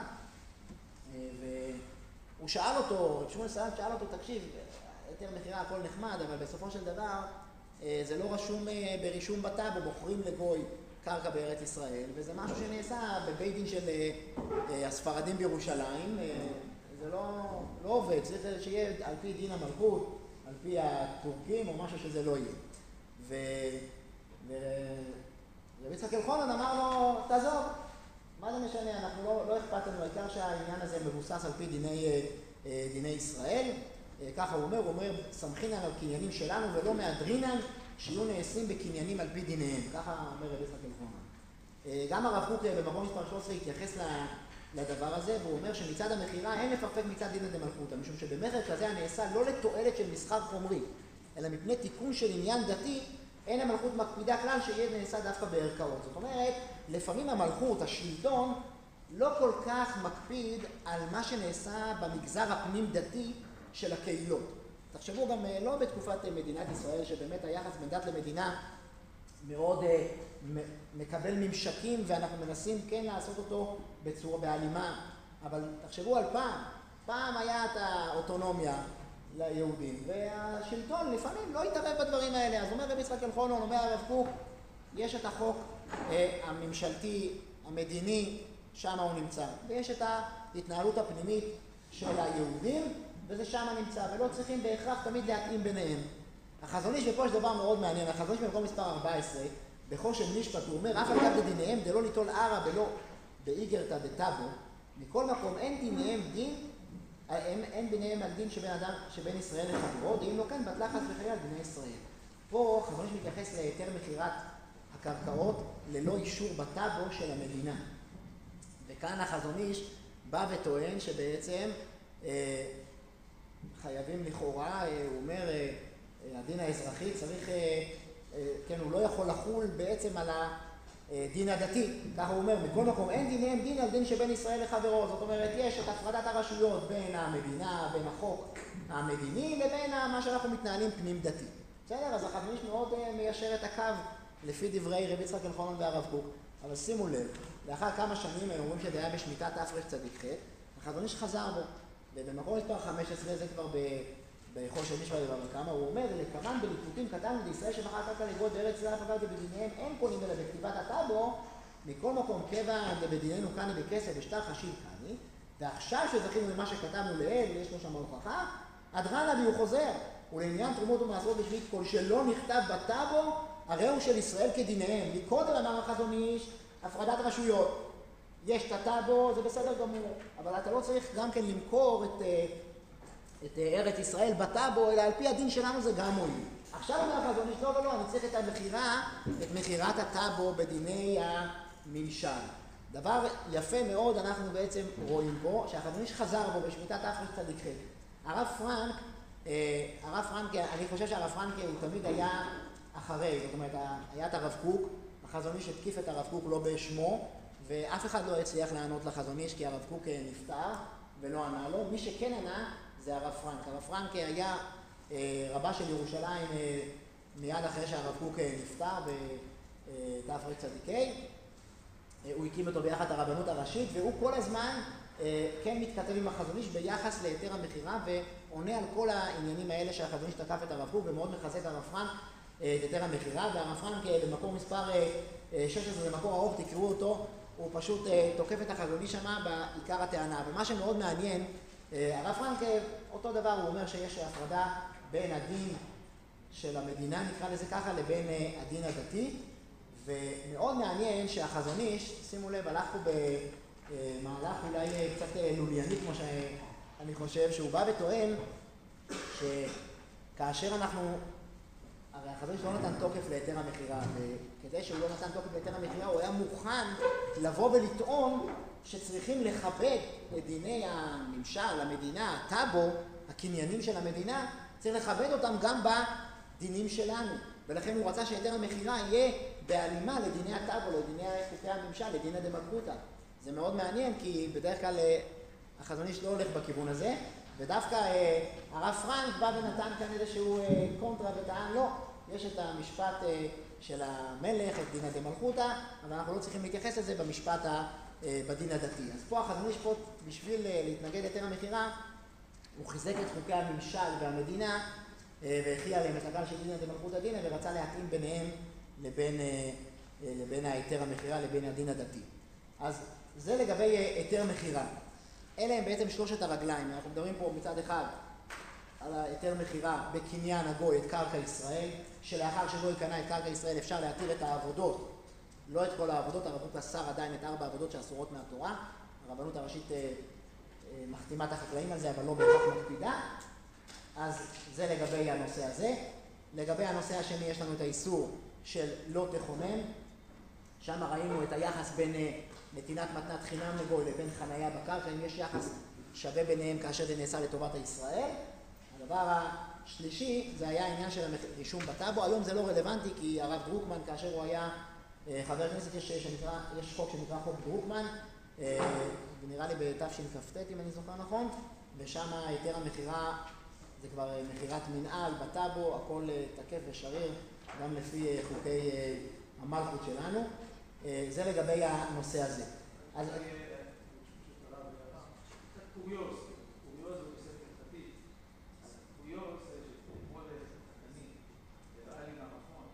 והוא שאל אותו, רבי שמואל סלנט שאל אותו, תקשיב, היתר מכירה הכל נחמד, אבל בסופו של דבר זה לא רשום ברישום בטאבו, בוחרים לגוי קרקע בארץ ישראל, וזה משהו שנעשה בבית דין של הספרדים בירושלים. זה לא עובד, צריך שיהיה על פי דין המלכות, על פי הטורקים או משהו שזה לא יהיה. ורבי יצחק אלחונן אמר לו, תעזוב, מה זה משנה, אנחנו לא אכפת לנו, העיקר שהעניין הזה מבוסס על פי דיני ישראל. ככה הוא אומר, סמכינן על קניינים שלנו ולא מהדרינן שיהיו נעשים בקניינים על פי דיניהם. ככה אומר רבי יצחק אלחונן. גם הרב קוק במקום מספר 13 התייחס לדבר הזה, והוא אומר שמצד המכירה אין לפרפק מצד דינא דמלכותא, משום שבמכר כזה הנעשה לא לתועלת של מסחר חומרי, אלא מפני תיקון של עניין דתי, אין המלכות מקפידה כלל שיהיה נעשה דווקא בערכאות. זאת אומרת, לפעמים המלכות, השלטון, לא כל כך מקפיד על מה שנעשה במגזר הפנים דתי של הקהילות. תחשבו גם לא בתקופת מדינת ישראל, שבאמת היחס בין דת למדינה מאוד מקבל ממשקים, ואנחנו מנסים כן לעשות אותו בצורה בהלימה. אבל תחשבו על פעם היה את האוטונומיה ליהודים, והשלטון לפעמים לא התערב בדברים האלה. אז אומר רבי יצחק אלחונן, אומר הרב קוק, יש את החוק הממשלתי, המדיני, שם הוא נמצא, ויש את ההתנהלות הפנימית של היהודים, וזה שם נמצא, ולא צריכים בהכרח תמיד להתאים ביניהם. החזון איש, ופה יש דבר מאוד מעניין, החזון איש במקום מספר 14, בחושן משפט, הוא אומר, אף על גב בדיניהם דלא ליטול ערא ולא באיגרתא דטאבו, מכל מקום אין דיניהם דין, אין ביניהם על דין שבין ישראל לחברו, דין לא כן בטלה חס וחלילה על דיני ישראל. פה חזון איש מתייחס להיתר מכירת הקרקעות ללא אישור בטאבו של המדינה. וכאן החזון איש בא וטוען שבעצם חייבים לכאורה, הוא אומר, הדין האזרחי צריך, כן, הוא לא יכול לחול בעצם על הדין הדתי. ככה הוא אומר, מכל מקום אין דיניהם דין על דין שבין ישראל לחברו. זאת אומרת, יש את הפרדת הרשויות בין המדינה, בין החוק המדיני, לבין מה שאנחנו מתנהלים פנים דתי. בסדר? אז החזון איש מאוד מיישר את הקו לפי דברי רבי יצחק אלחונן והרב קוק. אבל שימו לב, לאחר כמה שנים הם אומרים שזה היה בשמיטת תרצ"ח, החזון איש חזר בו. ובמקום מספר 15, זה כבר בחושן משפט בבבא קמא, הוא אומר, לכוון בליקוטים קטן לישראל שמכר קרקע לגוד בארץ ישראל אף אגב בדיניהם אין פונים אלא בכתיבת הטאבו, מכל מקום קבע בדיננו קני בכסף ושטר חשיב קני, ועכשיו שזכינו למה שכתבנו לאל, יש לו שם הוכחה, אדרנא והוא חוזר, ולעניין תרומות ומעשרות בשביעית כל שלא נכתב בטאבו, הרי הוא של ישראל כדיניהם. מקודם אמר החזון איש, הפרדת רשויות. יש את הטאבו, זה בסדר גמור, אבל אתה לא צריך גם כן למכור את ארץ ישראל בטאבו, אלא על פי הדין שלנו זה גם מועיל. עכשיו אומר החזון איש, לא, אני צריך את המכירה, את מכירת הטאבו בדיני הממשל. דבר יפה מאוד אנחנו בעצם רואים פה, שהחזון איש חזר בו בשמיטת תרצ"ח. הרב פרנק, אני חושב שהרב פרנק הוא תמיד היה אחרי, זאת אומרת, היה את הרב קוק, החזון איש התקיף את הרב קוק לא בשמו, ואף אחד לא הצליח לענות לחזון איש כי הרב קוק נפטר ולא ענה לו. מי שכן ענה זה הרב פרנק. הרב פרנק היה רבה של ירושלים מיד אחרי שהרב קוק נפטר בתרצ"ח, הוא הקים אותו ביחד הרבנות הראשית, והוא כל הזמן כן מתכתב עם החזון איש ביחס להיתר המכירה, ועונה על כל העניינים האלה שהחזון איש תקף את הרב קוק, ומאוד מחזק הרב פרנק את היתר המכירה, והרב פרנק במקור מספר 16, זה מקור ארוך, תקראו אותו, הוא פשוט תוקף את החזון איש שמה בעיקר הטענה. ומה שמאוד מעניין, הרב פרנק אותו דבר, הוא אומר שיש הפרדה בין הדין של המדינה, נקרא לזה ככה, לבין הדין הדתי, ומאוד מעניין שהחזון איש, שימו לב, הלך פה במהלך אולי קצת לולייני, כמו שאני חושב, שהוא בא וטוען שכאשר אנחנו, הרי החזון איש לא נתן תוקף ליתר המכירה, וכדי שהוא לא נתן תוקף ליתר המכירה, הוא היה מוכן לבוא ולטעון שצריכים לכבד את דיני הממשל, המדינה, הטאבו, הקניינים של המדינה, צריך לכבד אותם גם בדינים שלנו. ולכן הוא רצה שהיתר המכירה יהיה בהלימה לדיני הטאבו, לדיני חוקי הממשל, לדין הדמוקרטיה. זה מאוד מעניין, כי בדרך כלל החזון איש לא הולך בכיוון הזה, ודווקא הרב פרנק בא ונתן כאן איזשהו קונטרה וטען, לא, יש את המשפט של המלך, את דין הדמוקרטיה, אבל אנחנו לא צריכים להתייחס לזה במשפט בדין הדתי. אז פה החזון איש פה, בשביל להתנגד ליתר המכירה, הוא חיזק את חוקי הממשל והמדינה, והכריע עליהם את הגל של דין הדמוקרטיה דינא, ורצה להתאים ביניהם לבין היתר המכירה, לבין הדין הדתי. אז זה לגבי היתר מכירה. אלה הם בעצם שלושת הרגליים. אנחנו מדברים פה מצד אחד על היתר מכירה בקניין הגוי את קרקע ישראל, שלאחר שגוי קנה את קרקע ישראל אפשר להתיר את העבודות, לא את כל העבודות, הרב קוק אסר עדיין את 4 העבודות שאסורות מהתורה, הרבנות הראשית מחתימה את החקלאים על זה, אבל לא בהכרח מקפידה. אז זה לגבי הנושא הזה. לגבי הנושא השני יש לנו את האיסור של לא תכונן, שם ראינו את היחס בין נתינת מתנת חינם לגוי לבין חנייה בקרקע, אם יש יחס שווה ביניהם כאשר זה נעשה לטובת הישראל. הדבר השלישי זה היה העניין של הרישום בטאבו. היום זה לא רלוונטי כי הרב דרוקמן, כאשר הוא היה חבר כנסת, יש חוק שנקרא חוק דרוקמן, ונראה לי בתשכ"ט אם אני זוכר נכון, ושם היתר המכירה זה כבר מכירת מנהל בטאבו, הכל תקף ושריר גם לפי חוקי המלכות שלנו. זה לגבי הנושא הזה. אז קוריוז הוא בספר חתית. קוריוז שכמו לחתני, הראה לי מהמכון,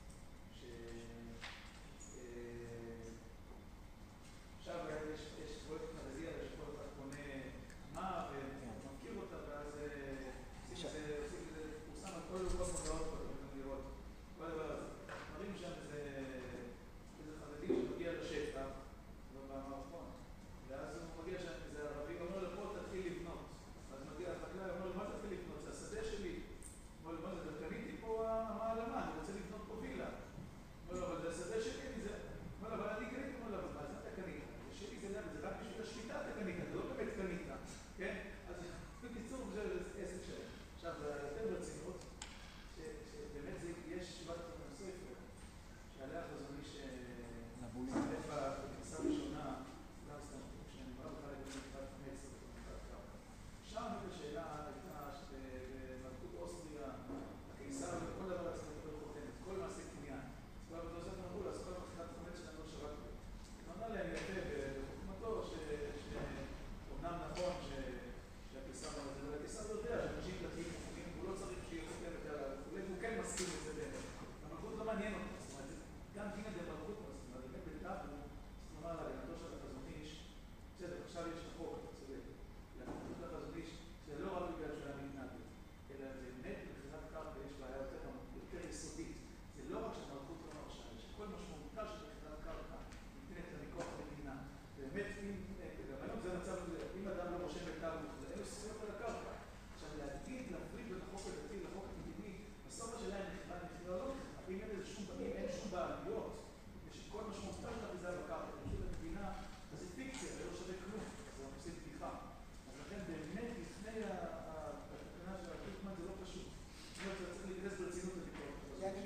עכשיו יש פרויקט חרדי על שכל אחד קונה מה ומכיר אותה, ואז עושים את זה פורסם על כל מודעות לראות. מראים שם איזה חרדי שמגיע לשטח במערכון, ואז הוא מגיע שם איזה ערבי, אומר לו, בוא תתחיל לבנות. אז מגיע החקלאי, אומר לו, מה תתחיל לבנות? זה השדה שלי. אומר לו, מה זה, קניתי פה המעלמה, אני רוצה לבנות פה וילה. אומר לו, אבל זה השדה שלי, אומר לו, אבל אני קניתי, אומר לו, אבל מה זה אתה קנית? זה שלי, זה רק בשביל השליטה אתה קנית, זה לא באמת קנית, כן? אז בקיצור, זה עסק שלם. עכשיו, זה יותר ברצינות, שבאמת יש שיבת הספר, שעליה החזון איש בכניסה ראשונה, גם סתם, כשנאמרה בכלל לגבי נקראת מצר, נקראת קרקע. שם השאלה הייתה שבמלכות אוסטריה, הקיסר וכל דבר צריך לקבל חותמת, כל מעשה קניין. אז כל העבודה הזאת אמרו לה, אז כל מחילת חמץ שלנו לא שווה כלום. אמרה להם יפה בחוכמתו, שאומנם נכון שהקיסר אומר את זה, אבל הקיסר יודע שאנשים דתיים חוקים, הוא לא צריך שיהיה חותמת עליו, והוא כן מסכים את זה באמת. המלכות לא מעניין אותה, זאת אומרת, גם דין הדמוקרטיה, זאת אומרת, באמת בטאבו, זאת אומרת, להגנתו של החזון איש, בסדר, עכשיו יש החוק, אתה צודק, להגנתו של החזון איש, זה לא רק בגלל שהוא היה מתנגד, אלא באמת בבחירת קרקע יש בעיה יותר יסודית. זה לא רק שהמלכות לא מרשה, שכל משמעותה של בחירת קרקע ניתנת למכוח המדינה. באמת, גם היום זה המצב, אם אדם לא מרשה בטאבו, אין לו זכויות על הקרקע. עכשיו, להגיד, להפריד בין החוק הדתי לחוק המדיני, בסוף השאלה היא מכירה לא מכירה. אם אין שום בעלויות, ושכל משמעותה של אחיזה בקרקע, פשוט המדינה, אז זה פיקציה, זה לא שווה כלום, זה עושים בדיחה. אז לכן באמת, לפני התקנה של הרב זה לא פשוט. זאת אומרת, זה צריך להיכנס ברצינות לביקורת.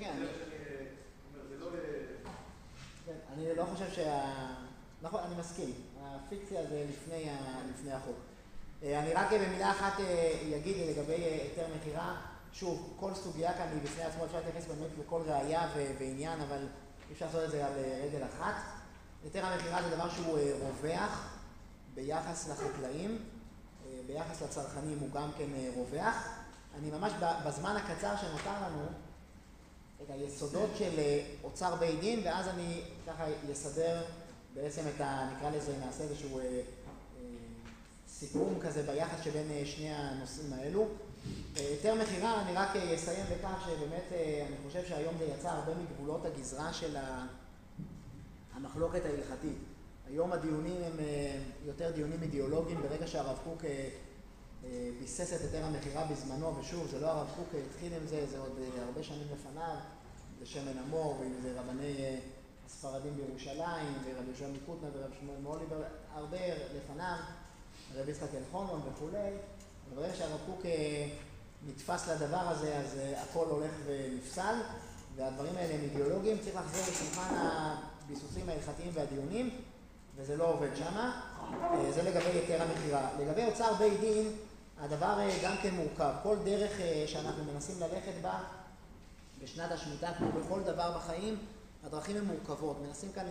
זה לא... אני לא חושב נכון, אני מסכים. הפיקציה זה לפני החוק. אני רק במילה אחת אגיד לגבי היתר מכירה. שוב, כל סוגיה כאן היא בפני עצמו, אפשר להתייחס באמת לכל ראייה ועניין, אבל אי אפשר לעשות את זה על רגל אחת. היתר המכירה זה דבר שהוא רווח ביחס לחקלאים, ביחס לצרכנים הוא גם כן רווח. אני ממש בזמן הקצר שנותר לנו את היסודות של אוצר בית דין, ואז אני ככה אסדר בעצם נקרא לזה, נעשה איזשהו סיכום כזה ביחס שבין שני הנושאים האלו. היתר מכירה, אני רק אסיים בכך שבאמת אני חושב שהיום זה יצא הרבה מגבולות הגזרה של המחלוקת ההלכתית. היום הדיונים הם יותר דיונים אידיאולוגיים. ברגע שהרב קוק ביסס את היתר המכירה בזמנו, ושוב, זה לא הרב קוק התחיל עם זה, זה עוד הרבה שנים לפניו, זה שמן אמור, ואם זה רבני הספרדים בירושלים, ורבי יהושע מקוטנה ורבי שמואל מאוליבר, הרבה לפניו, רבי יצחק אלחונון וכולי. וברגע שהרב קוק נתפס לדבר הזה, אז הכל הולך ונפסל, והדברים האלה הם אידיאולוגיים. צריך לחזור לשולחן הביסוסים ההלכתיים והדיונים, וזה לא עובד שמה. זה לגבי היתר המכירה. לגבי אוצר בית דין, הדבר גם כן מורכב. כל דרך שאנחנו מנסים ללכת בה בשנת השמיטה, כמו בכל דבר בחיים, הדרכים הן מורכבות. מנסים כאן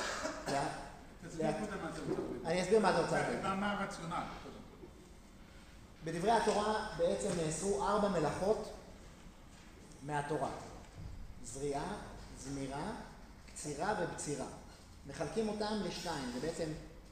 אני אסביר מה זה אוצר בית דין. מה הרציונל? בדברי התורה בעצם נאסרו 4 מלאכות מהתורה. זריעה, זמירה, קצירה ובצירה. מחלקים אותם לשתיים. זה בעצם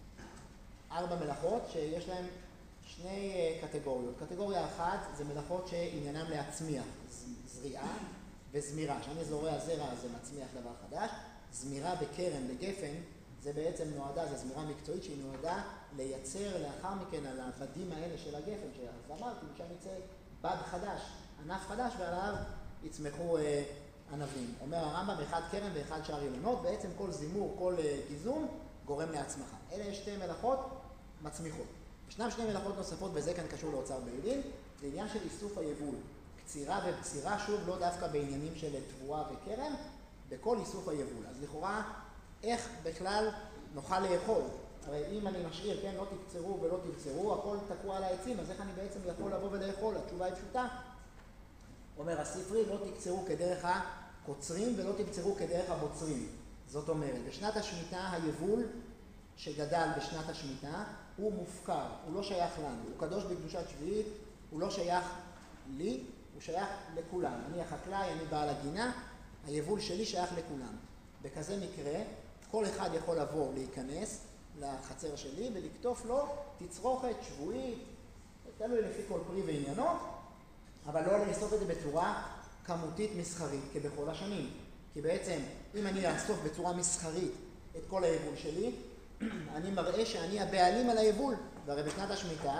4 מלאכות שיש להן 2 קטגוריות. קטגוריה אחת זה מלאכות שעניינם להצמיח, זריעה וזמירה. כשאני זורע זרע זה מצמיח דבר חדש. זמירה בקרן, בגפן, זה בעצם נועדה, זו זמירה מקצועית שהיא נועדה לייצר לאחר מכן על הבדים האלה של הגפן, אז אמרתי, משם יצא בד חדש, ענף חדש, ועליו יצמחו ענבים. אומר הרמב"ם, 1 קרן ו1 שאר אילנות, בעצם כל זימור, כל גיזום גורם להצמחה. אלה יש 2 מלאכות מצמיחות. ישנם 2 מלאכות נוספות, וזה כאן קשור לאוצר בית דין, זה עניין של איסוף היבול. קצירה ובצירה, שוב, לא דווקא בעניינים של תבואה וקרן, בכל איסוף היבול. אז לכאורה, איך בכלל נוכל לאכול? הרי אם אני משאיר, כן, לא תקצרו ולא תבצרו, הכל תקוע על העצים, אז איך אני בעצם יכול לבוא ולאכול? התשובה היא פשוטה. אומר הספרי, לא תקצרו כדרך הקוצרים ולא תבצרו כדרך הבוצרים. זאת אומרת, בשנת השמיטה היבול שגדל בשנת השמיטה הוא מופקר, הוא לא שייך לנו, הוא קדוש בקדושת שביעית, הוא לא שייך לי, הוא שייך לכולם. אני החקלאי, אני בעל הגינה, היבול שלי שייך לכולם. בכזה מקרה, כל אחד יכול לבוא להיכנס לחצר שלי ולקטוף לו תצרוכת שבועית, תלוי לפי כל פרי ועניינו, אבל לא לאסוף את זה בצורה כמותית מסחרית כבכל השנים. כי בעצם אם אני אאסוף בצורה מסחרית את כל היבול שלי, אני מראה שאני הבעלים על היבול. והרי בשנת השמיטה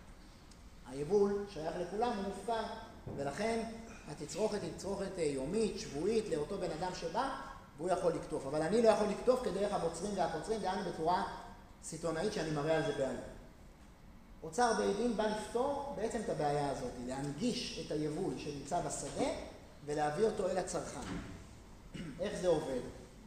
היבול שייך לכולם, הוא מופקר, ולכן התצרוכת היא תצרוכת יומית, שבועית, לאותו בן אדם שבא, והוא יכול לקטוף. אבל אני לא יכול לקטוף כדרך הבוצרים והקוצרים, דהיינו בצורה סיטונאית שאני מראה על זה בעלים. אוצר בית דין בא לפתור בעצם את הבעיה הזאת, להנגיש את היבול שנמצא בשדה ולהביא אותו אל הצרכן. איך זה עובד?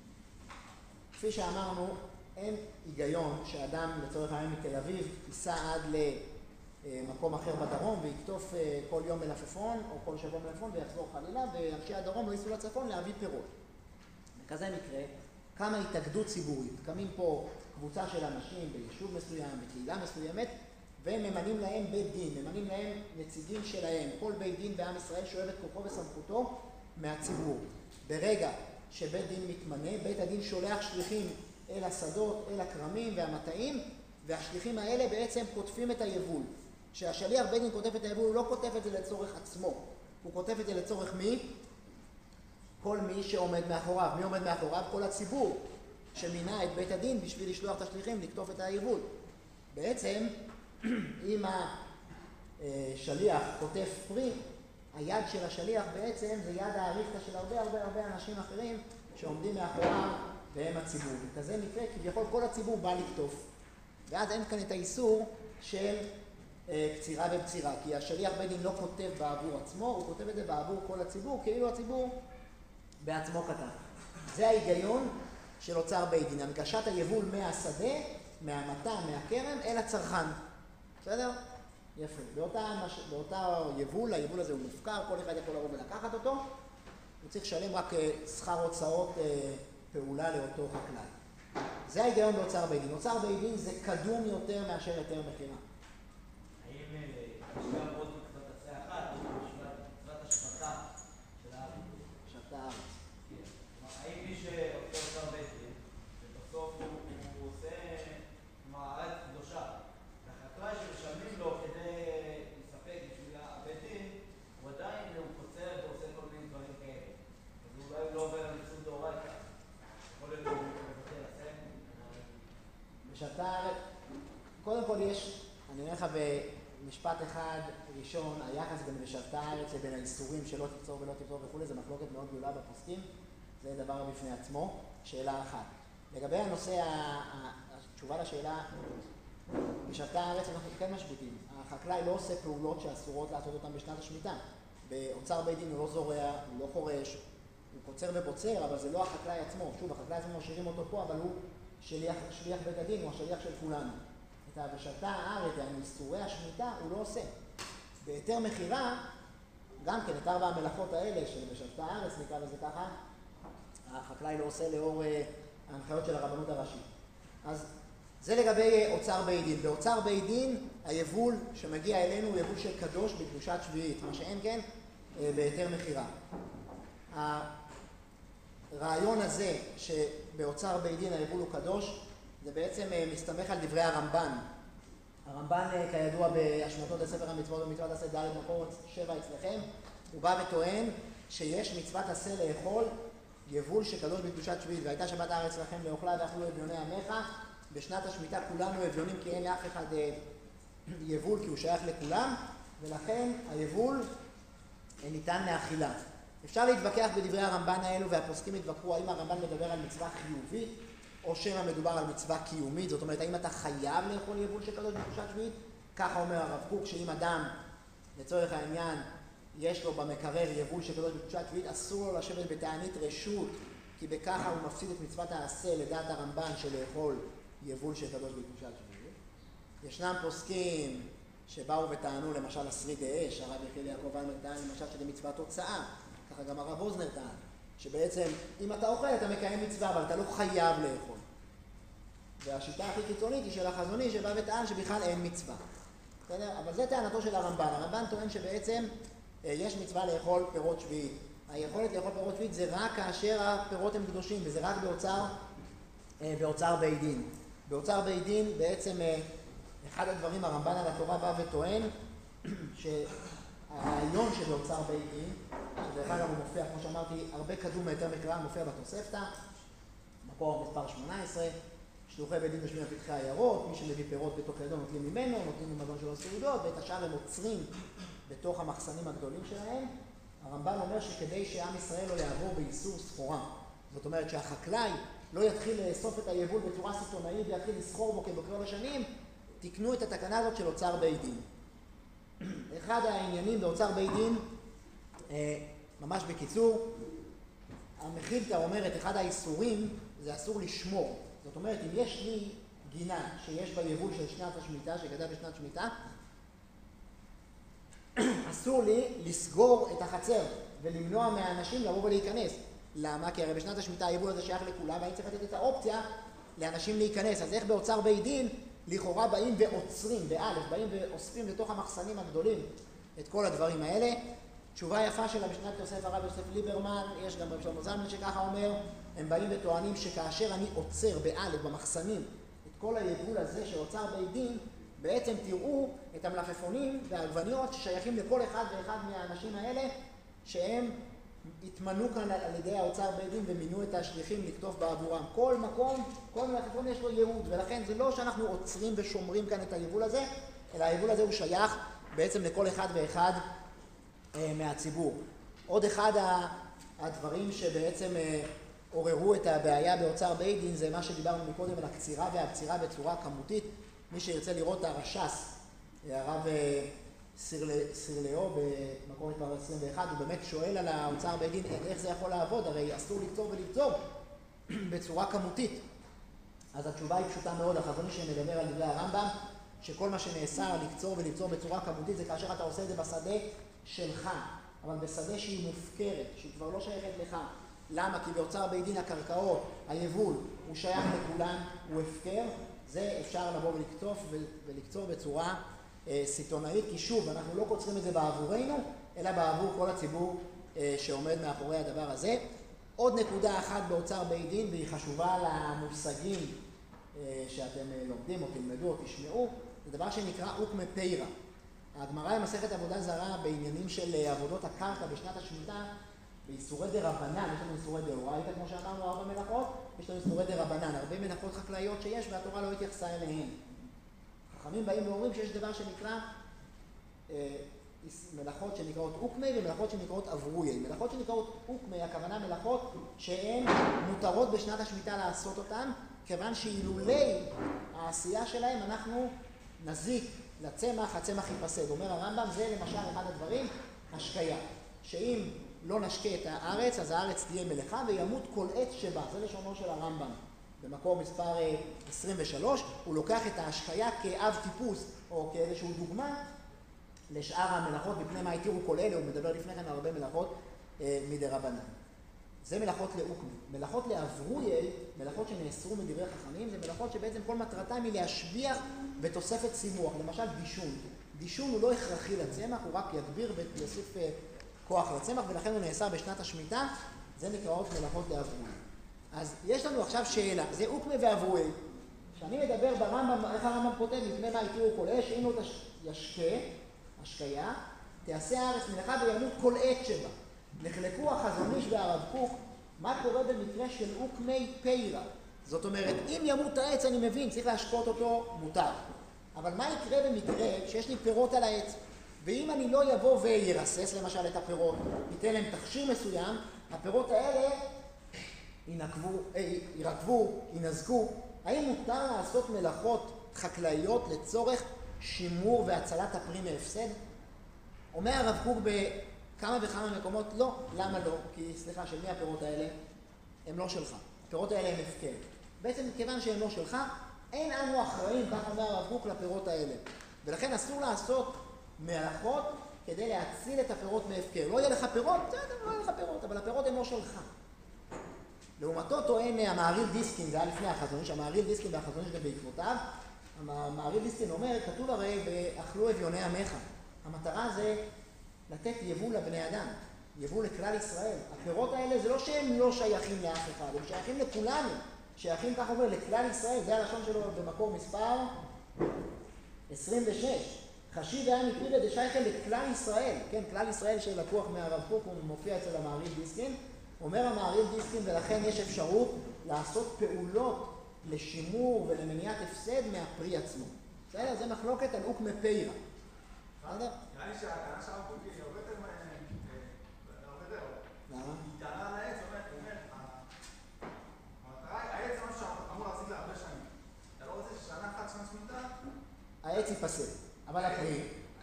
כפי שאמרנו, אין היגיון שאדם לצורך העניין מתל אביב ייסע עד למקום אחר בדרום ויקטוף כל יום מלפפון או כל שבוע מלפפון ויחזור חלילה, ואנשי הדרום לא ייסעו לצפון להביא פירות. בכזה מקרה, קמה התאגדות ציבורית, קמים פה קבוצה של אנשים ביישוב מסוים, בקהילה מסוימת, והם ממנים להם בית דין, ממנים להם נציגים שלהם. כל בית דין בעם ישראל שואב את כוחו וסמכותו מהציבור. ברגע שבית דין מתמנה, בית הדין שולח שליחים אל השדות, אל הכרמים והמטעים, והשליחים האלה בעצם כותפים את היבול. כשהשליח בית דין כותף את היבול, הוא לא כותף את זה לצורך עצמו, הוא כותף את זה לצורך מי? כל מי שעומד מאחוריו. מי עומד מאחוריו? כל הציבור שמינה את בית הדין בשביל לשלוח את השליחים לכתוב את היבול. בעצם, אם השליח כותף פרי, היד של השליח בעצם זה יד האריכתא של הרבה אנשים אחרים שעומדים מאחוריו והם הציבור. בכזה מקרה כביכול כל הציבור בא לכתוב. ואז אין כאן את האיסור של קצירה ובצירה, כי השליח בית דין לא כותב בעבור עצמו, הוא כותב את זה בעבור כל הציבור, כאילו הציבור בעצמו כתב. זה ההיגיון של אוצר בית דין, הנגשת היבול מהשדה, מהמטע, מהכרם, אל הצרכן. בסדר? יפה. באותה יבול, היבול הזה הוא מופקר, כל אחד יכול לבוא ולקחת אותו, הוא צריך לשלם רק שכר הוצאות פעולה לאותו חקלאי. זה ההיגיון באוצר בית דין. אוצר בית דין זה קדום יותר מאשר היתר מכירה. האם יש גם עוד מצוות עשה אחת, או מצוות השמטה של הארץ? שבת הארץ. כן. האם מי שעושה אוצר בית דין, ובסוף הוא עושה הארץ קדושה, והחקלאי שמשלמים לו כדי לספק בשביל הבית דין, הוא עדיין קוצר ועושה כל מיני דברים כאלה. אז אולי הוא לא עובר על איסור דאורייתא. יכול להיות שהוא מבטל עשה. בשבת הארץ, קודם כל יש, אני אומר לך במשפט אחד ראשון, היחס בין בשבת הארץ לבין האיסורים שלא תקצור ולא תקצור וכולי, זה מחלוקת מאוד גדולה בפוסקים, זה דבר בפני עצמו. שאלה אחת. לגבי הנושא, התשובה לשאלה, בשבת הארץ אנחנו כן משביתים. החקלאי לא עושה פעולות שאסורות לעשות אותן בשנת השמיטה. באוצר בית דין הוא לא זורע, הוא לא חורש, הוא קוצר ובוצר, אבל זה לא החקלאי עצמו. שוב, החקלאי עצמו משאירים אותו פה, אבל הוא שליח בית הדין, הוא השליח של כולנו. את בשבת הארץ, איסורי השמיטה, הוא לא עושה. בהיתר מכירה, גם כן, את 4 המלאכות האלה, של בשבת הארץ, נקרא לזה ככה, החקלאי לא עושה לאור ההנחיות של הרבנות הראשית. אז זה לגבי אוצר בית דין. באוצר בית דין, היבול שמגיע אלינו הוא יבול של קדוש בקדושת שביעית, מה שאין כן בהיתר מכירה. הרעיון הזה שבאוצר בית דין היבול הוא קדוש, זה בעצם מסתמך על דברי הרמב"ן. הרמב"ן כידוע בהשמטות לספר המצוות ומצוות עשה ד' מקור 7 אצלכם, הוא בא וטוען שיש מצוות עשה לאכול יבול שקדוש בקדושת שביעית, והייתה שבת הארץ לכם לאוכלה ואכלו אביוני עמך. בשנת השמיטה כולנו אביונים כי אין לאף אחד יבול, כי הוא שייך לכולם, ולכן היבול ניתן לאכילה. אפשר להתווכח בדברי הרמב"ן האלו, והפוסקים התווכחו האם הרמב"ן מדבר על מצווה חיובית או שמא מדובר על מצווה קיומית. זאת אומרת, האם אתה חייב לאכול יבול שקדוש בקדושת שביעית? ככה אומר הרב קוק, שאם אדם לצורך העניין יש לו במקרר יבול שקדוש בקדושת שביעית, אסור לו לשבת בתענית רשות, כי בככה הוא מפסיד את מצוות העשה לדעת הרמב"ן של לאכול יבול שקדוש בקדושת שביעית. ישנם פוסקים שבאו וטענו, למשל השריד האש, הרב יחיאל יעקב איינר טען למשל שזה מצוות הוצאה, ככה גם הרב אוזנר טען, שבעצם אם אתה אוכל אתה מקיים מצווה, אבל אתה לא חייב לאכול. והשיטה הכי קיצונית היא של החזון איש שבא וטען שבכלל אין מצווה. אבל זה טענתו של הרמב"ן. הרמב"ן טוען שבעצם יש מצווה לאכול פירות שביעית. היכולת לאכול פירות שביעית זה רק כאשר הפירות הם קדושים, וזה רק באוצר בית דין. באוצר בית דין בעצם אחד הדברים הרמב"ן על התורה בא וטוען שהרעיון שבאוצר בית דין, שדרך אגב הוא מופיע, כמו שאמרתי, הרבה קדום מהיתר מכירה, מופיע בתוספתא, מקור מספר 18, שלוחי בית דין יושבים על פתחי העיירות, מי שמביא פירות בתוך ידו נוטלים ממנו, נותנים לו מזון שלו סעודות, ואת השאר הם עוצרים בתוך המחסנים הגדולים שלהם. הרמב"ן אומר שכדי שעם ישראל לא יעבור באיסור סחורה, זאת אומרת שהחקלאי לא יתחיל לאסוף את היבול בצורה סיטונאית ויתחיל לסחור בו כבכל השנים, תקנו את התקנה הזאת של אוצר בית דין. אחד העניינים באוצר בית דין, ממש בקיצור, המחילתא אומרת, אחד האיסורים זה אסור לשמור. זאת אומרת, אם יש לי גינה שיש בה יבול של שנת השמיטה, שגדל בשנת שמיטה, אסור לי לסגור את החצר ולמנוע מהאנשים לבוא ולהיכנס. למה? כי הרי בשנת השמיטה היבול הזה שייך לכולם, ואני צריך לתת את האופציה לאנשים להיכנס. אז איך באוצר בית דין לכאורה באים ועוצרים, באלף, באים ואוספים לתוך המחסנים הגדולים את כל הדברים האלה? תשובה יפה שלה בשנת יוסף הרב יוסף ליברמן, יש גם רב שלמה זלמן שככה אומר, הם באים וטוענים שכאשר אני עוצר באלף במחסנים את כל היבול הזה של אוצר בית דין, בעצם תראו את המלפפונים והעגבניות ששייכים לכל אחד ואחד מהאנשים האלה, שהם התמנו כאן על ידי האוצר בית דין ומינו את השליחים לכתוב בעבורם. כל מקום, כל מלפפון יש לו ייעוד, ולכן זה לא שאנחנו עוצרים ושומרים כאן את היבול הזה, אלא היבול הזה הוא שייך בעצם לכל אחד ואחד מהציבור. עוד אחד הדברים שבעצם עוררו את הבעיה באוצר בית דין זה מה שדיברנו מקודם על הקצירה והקצירה בצורה כמותית. מי שירצה לראות את הרש"ס, הרב סירלאו במקור מספר 21, הוא באמת שואל על האוצר בית דין איך זה יכול לעבוד, הרי אסור לקצור ולקצור בצורה כמותית. אז התשובה היא פשוטה מאוד, החזון איש שמדבר על דברי הרמב"ם, שכל מה שנאסר לקצור ולקצור בצורה כמותית זה כאשר אתה עושה את זה בשדה שלך, אבל בשדה שהיא מופקרת, שהיא כבר לא שייכת לך, למה? כי באוצר בית דין הקרקעות, היבול, הוא שייך לכולם, הוא הפקר. זה אפשר לבוא ולקטוף ולקצור בצורה סיטונאית, כי שוב, אנחנו לא קוצרים את זה בעבורנו, אלא בעבור כל הציבור שעומד מאחורי הדבר הזה. עוד נקודה אחת באוצר בית דין, והיא חשובה למושגים שאתם לומדים או תלמדו או תשמעו, זה דבר שנקרא אוקמה פיירה. הגמרא במסכת עבודה זרה בעניינים של עבודות הקרקע בשנת השמיטה, באיסורי דרבנן, יש לנו איסורי דאורייתא, כמו שאמרנו, 4 מלאכות, יש לנו איסורי דרבנן, הרבה מלאכות חקלאיות שיש והתורה לא התייחסה אליהן. חכמים באים ואומרים שיש דבר שנקרא מלאכות שנקראות אוקמי ומלאכות שנקראות אברוי. מלאכות שנקראות אוקמי, הכוונה מלאכות שהן מותרות בשנת השמיטה לעשות אותן, כיוון שאילולי העשייה שלהם אנחנו נזיק לצמח, הצמח ייפסד. אומר הרמב"ם, זה למשל אחד הדברים, השקיה. שאם לא נשקה את הארץ, אז הארץ תהיה מלאכה וימות כל עץ שבה. זה לשונו של הרמב"ם. במקור מספר 23, הוא לוקח את ההשקיה כאב טיפוס, או כאיזשהו דוגמה, לשאר המלאכות, מפני מה התירו כל אלה, הוא מדבר לפני כן על הרבה מלאכות מדרבנן. זה מלאכות לאוקמי. מלאכות לאברוי, מלאכות שנאסרו מדברי חכמים, זה מלאכות שבעצם כל מטרתם היא להשביח בתוספת סימוח. למשל דישון. דישון הוא לא הכרחי לצמח, הוא רק יגביר ויוסיף כוח לצמח, ולכן הוא נאסר בשנת השמיטה. זה נקראות מלאכות לאברוי. אז יש לנו עכשיו שאלה, זה אוקמי ואברוי. כשאני מדבר ברמב"ם, איך הרמב"ם כותב, מפני מה התירו כל אלה, שאם לא ישקה, השקיה, תעשה הארץ מלאכה וימות כל עת שבה. נחלקו החזון איש והרב קוק, מה קורה במקרה של אוקמי פיירה? זאת אומרת, אם ימות העץ אני מבין, צריך להשקות אותו, מותר. אבל מה יקרה במקרה שיש לי פירות על העץ? ואם אני לא יבוא וירסס למשל את הפירות, ייתן להם תכשיר מסוים, הפירות האלה יירקבו, ינזקו. האם מותר לעשות מלאכות חקלאיות לצורך שימור והצלת הפרי מהפסד? אומר הרב קוק בכמה וכמה מקומות, לא. למה לא? כי, סליחה, של מי הפירות האלה? הם לא שלך. הפירות האלה הם הפקר. בעצם כיוון שהם לא שלך, אין אנו אחראים, כך אומר הרב קוק, לפירות האלה. ולכן אסור לעשות מלאכות כדי להציל את הפירות מהפקר. לא יהיה לך פירות? לא יהיה לך פירות, אבל הפירות הם לא שלך. לעומתו טוען המעריל דיסקין, זה היה לפני החזון איש, המעריל דיסקין והחזון איש גם בעקבותיו. המעריל דיסקין אומר, כתוב הרי באכלו אביוני עמך. המטרה זה לתת יבול לבני אדם, יבול לכלל ישראל. הפירות האלה זה לא שהם לא שייכים לאף אחד, הם שייכים לכולנו. שייכים, כך אומר, לכלל ישראל. זה הלשון שלו במקור מספר 26. חשיב היה מפרידה דשייכה לכלל ישראל. כן, כלל ישראל שלקוח מהרב קוק, הוא מופיע אצל המעריל דיסקין. אומר המעריל דיסקין, ולכן יש אפשרות לעשות פעולות לשימור ולמניעת הפסד מהפרי עצמו. בסדר? זה מחלוקת על אוקמה פיירה. בסדר? נראה לי שהטענה של הרב קוק היא הרבה יותר למה? היא טענה על העץ, אומרת, העץ זה משהו שאמור להחזיק לה הרבה שנים. אתה לא רוצה ששנה אחת, שנה שמיטה? העץ ייפסד, אבל הפרי.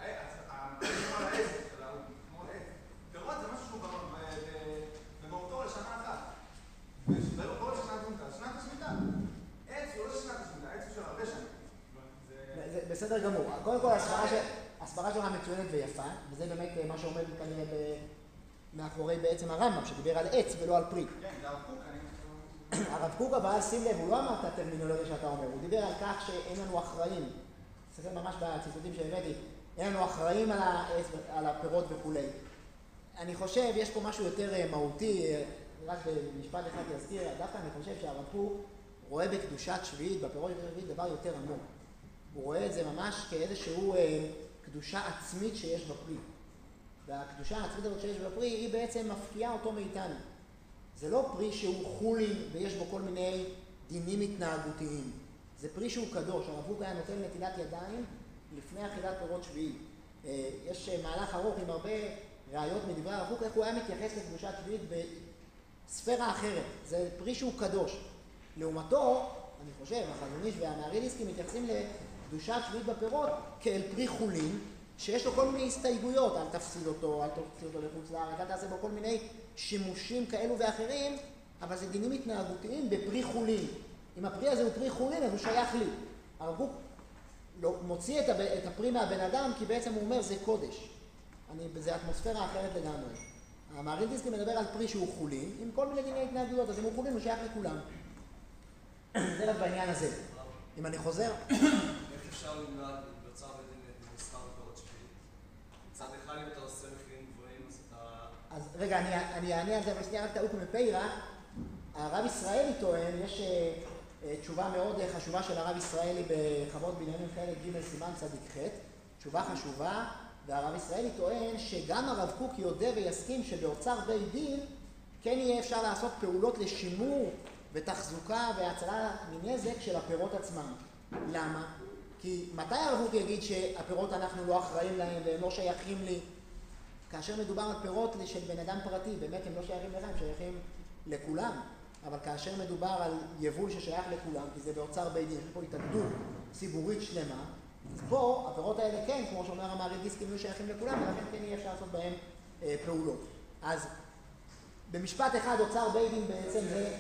פירות זה משהו שהוא במהותו לשנה אחת. ולא קורה ששנת השמיטה, שנת השמיטה. עץ הוא לא שנת השמיטה, עץ הוא של הרבה שנים. זה בסדר גמור. קודם כל, הסברה שלך מצוינת ויפה, וזה באמת מה שעומד כנראה מאחורי בעצם הרמב"ם, שדיבר על עץ ולא על פרי. כן, זה הרב קוק, הרב קוק אבל, שים לב, הוא לא אמר את הטרמינולוגיה שאתה אומר, הוא דיבר על כך שאין לנו אחראים. תסתכל ממש בציטוטים שהבאתי, אין לנו אחראים על הפירות וכו'. אני חושב, יש פה משהו יותר מהותי, רק במשפט אחד להזכיר, דווקא אני חושב שהרב קוק רואה בקדושת שביעית, בפירות של שביעית, דבר יותר עמוק. הוא רואה את זה ממש כאיזשהו קדושה עצמית שיש בפרי. והקדושה העצמית הזאת שיש בפרי היא בעצם מפקיעה אותו מאיתנו. זה לא פרי שהוא חולין ויש בו כל מיני דינים התנהגותיים. זה פרי שהוא קדוש. הרב קוק היה נותן נטילת ידיים לפני אכילת פירות שביעית. יש מהלך ארוך עם הרבה ראיות מדברי הרב קוק, איך הוא היה מתייחס לקדושת שביעית בספירה אחרת. זה פרי שהוא קדוש. לעומתו, אני חושב, החזון איש והמעריל דיסקין מתייחסים לקדושת שביעית בפירות כאל פרי חולין, שיש לו כל מיני הסתייגויות, אל תפסיד אותו, אל תוציא אותו לחוץ לארץ, אל תעשה בו כל מיני שימושים כאלו ואחרים, אבל זה דינים התנהגותיים בפרי חולין. אם הפרי הזה הוא פרי חולין, אז הוא שייך לי. הרב קוק לא, מוציא את הפרי מהבן אדם, כי בעצם הוא אומר, זה קודש. זה אטמוספירה אחרת לגמרי. המהר"ל דיסקין מדבר על פרי שהוא חולין, עם כל מיני דיני התנהגויות, אז אם הוא חולין הוא שייך לכולם. זה רק בעניין הזה. אם אני חוזר... איך אפשר למנוע בצער בדין מסחר בפירות שביעית? מצד אחד אם אתה עושה מחירים גבוהים, אז אתה... אז רגע, אני אענה על זה, אבל שנייה רק טעות מפיירה. הרב ישראלי טוען, יש תשובה מאוד חשובה של הרב ישראלי בחוות בנימין חלק ג' סימן צדיק ח', תשובה חשובה, והרב ישראלי טוען שגם הרב קוק יודע ויסכים שבאוצר בית דין כן יהיה אפשר לעשות פעולות לשימור ותחזוקה והצלה מנזק של הפירות עצמם. למה? כי מתי הרב קוק יגיד שהפירות אנחנו לא אחראים להם והם לא שייכים לי? כאשר מדובר על פירות של בן אדם פרטי, באמת הם לא שייכים לך, הם שייכים לכולם. אבל כאשר מדובר על יבול ששייך לכולם, כי זה באוצר בית דין, יש פה התאגדות ציבורית שלמה, אז פה הפירות האלה כן, כמו שאומר המהר"ל דיסקין, יהיו שייכים לכולם, ולכן כן יהיה אפשר לעשות בהם פעולות. אז במשפט אחד אוצר בית דין בעצם זה...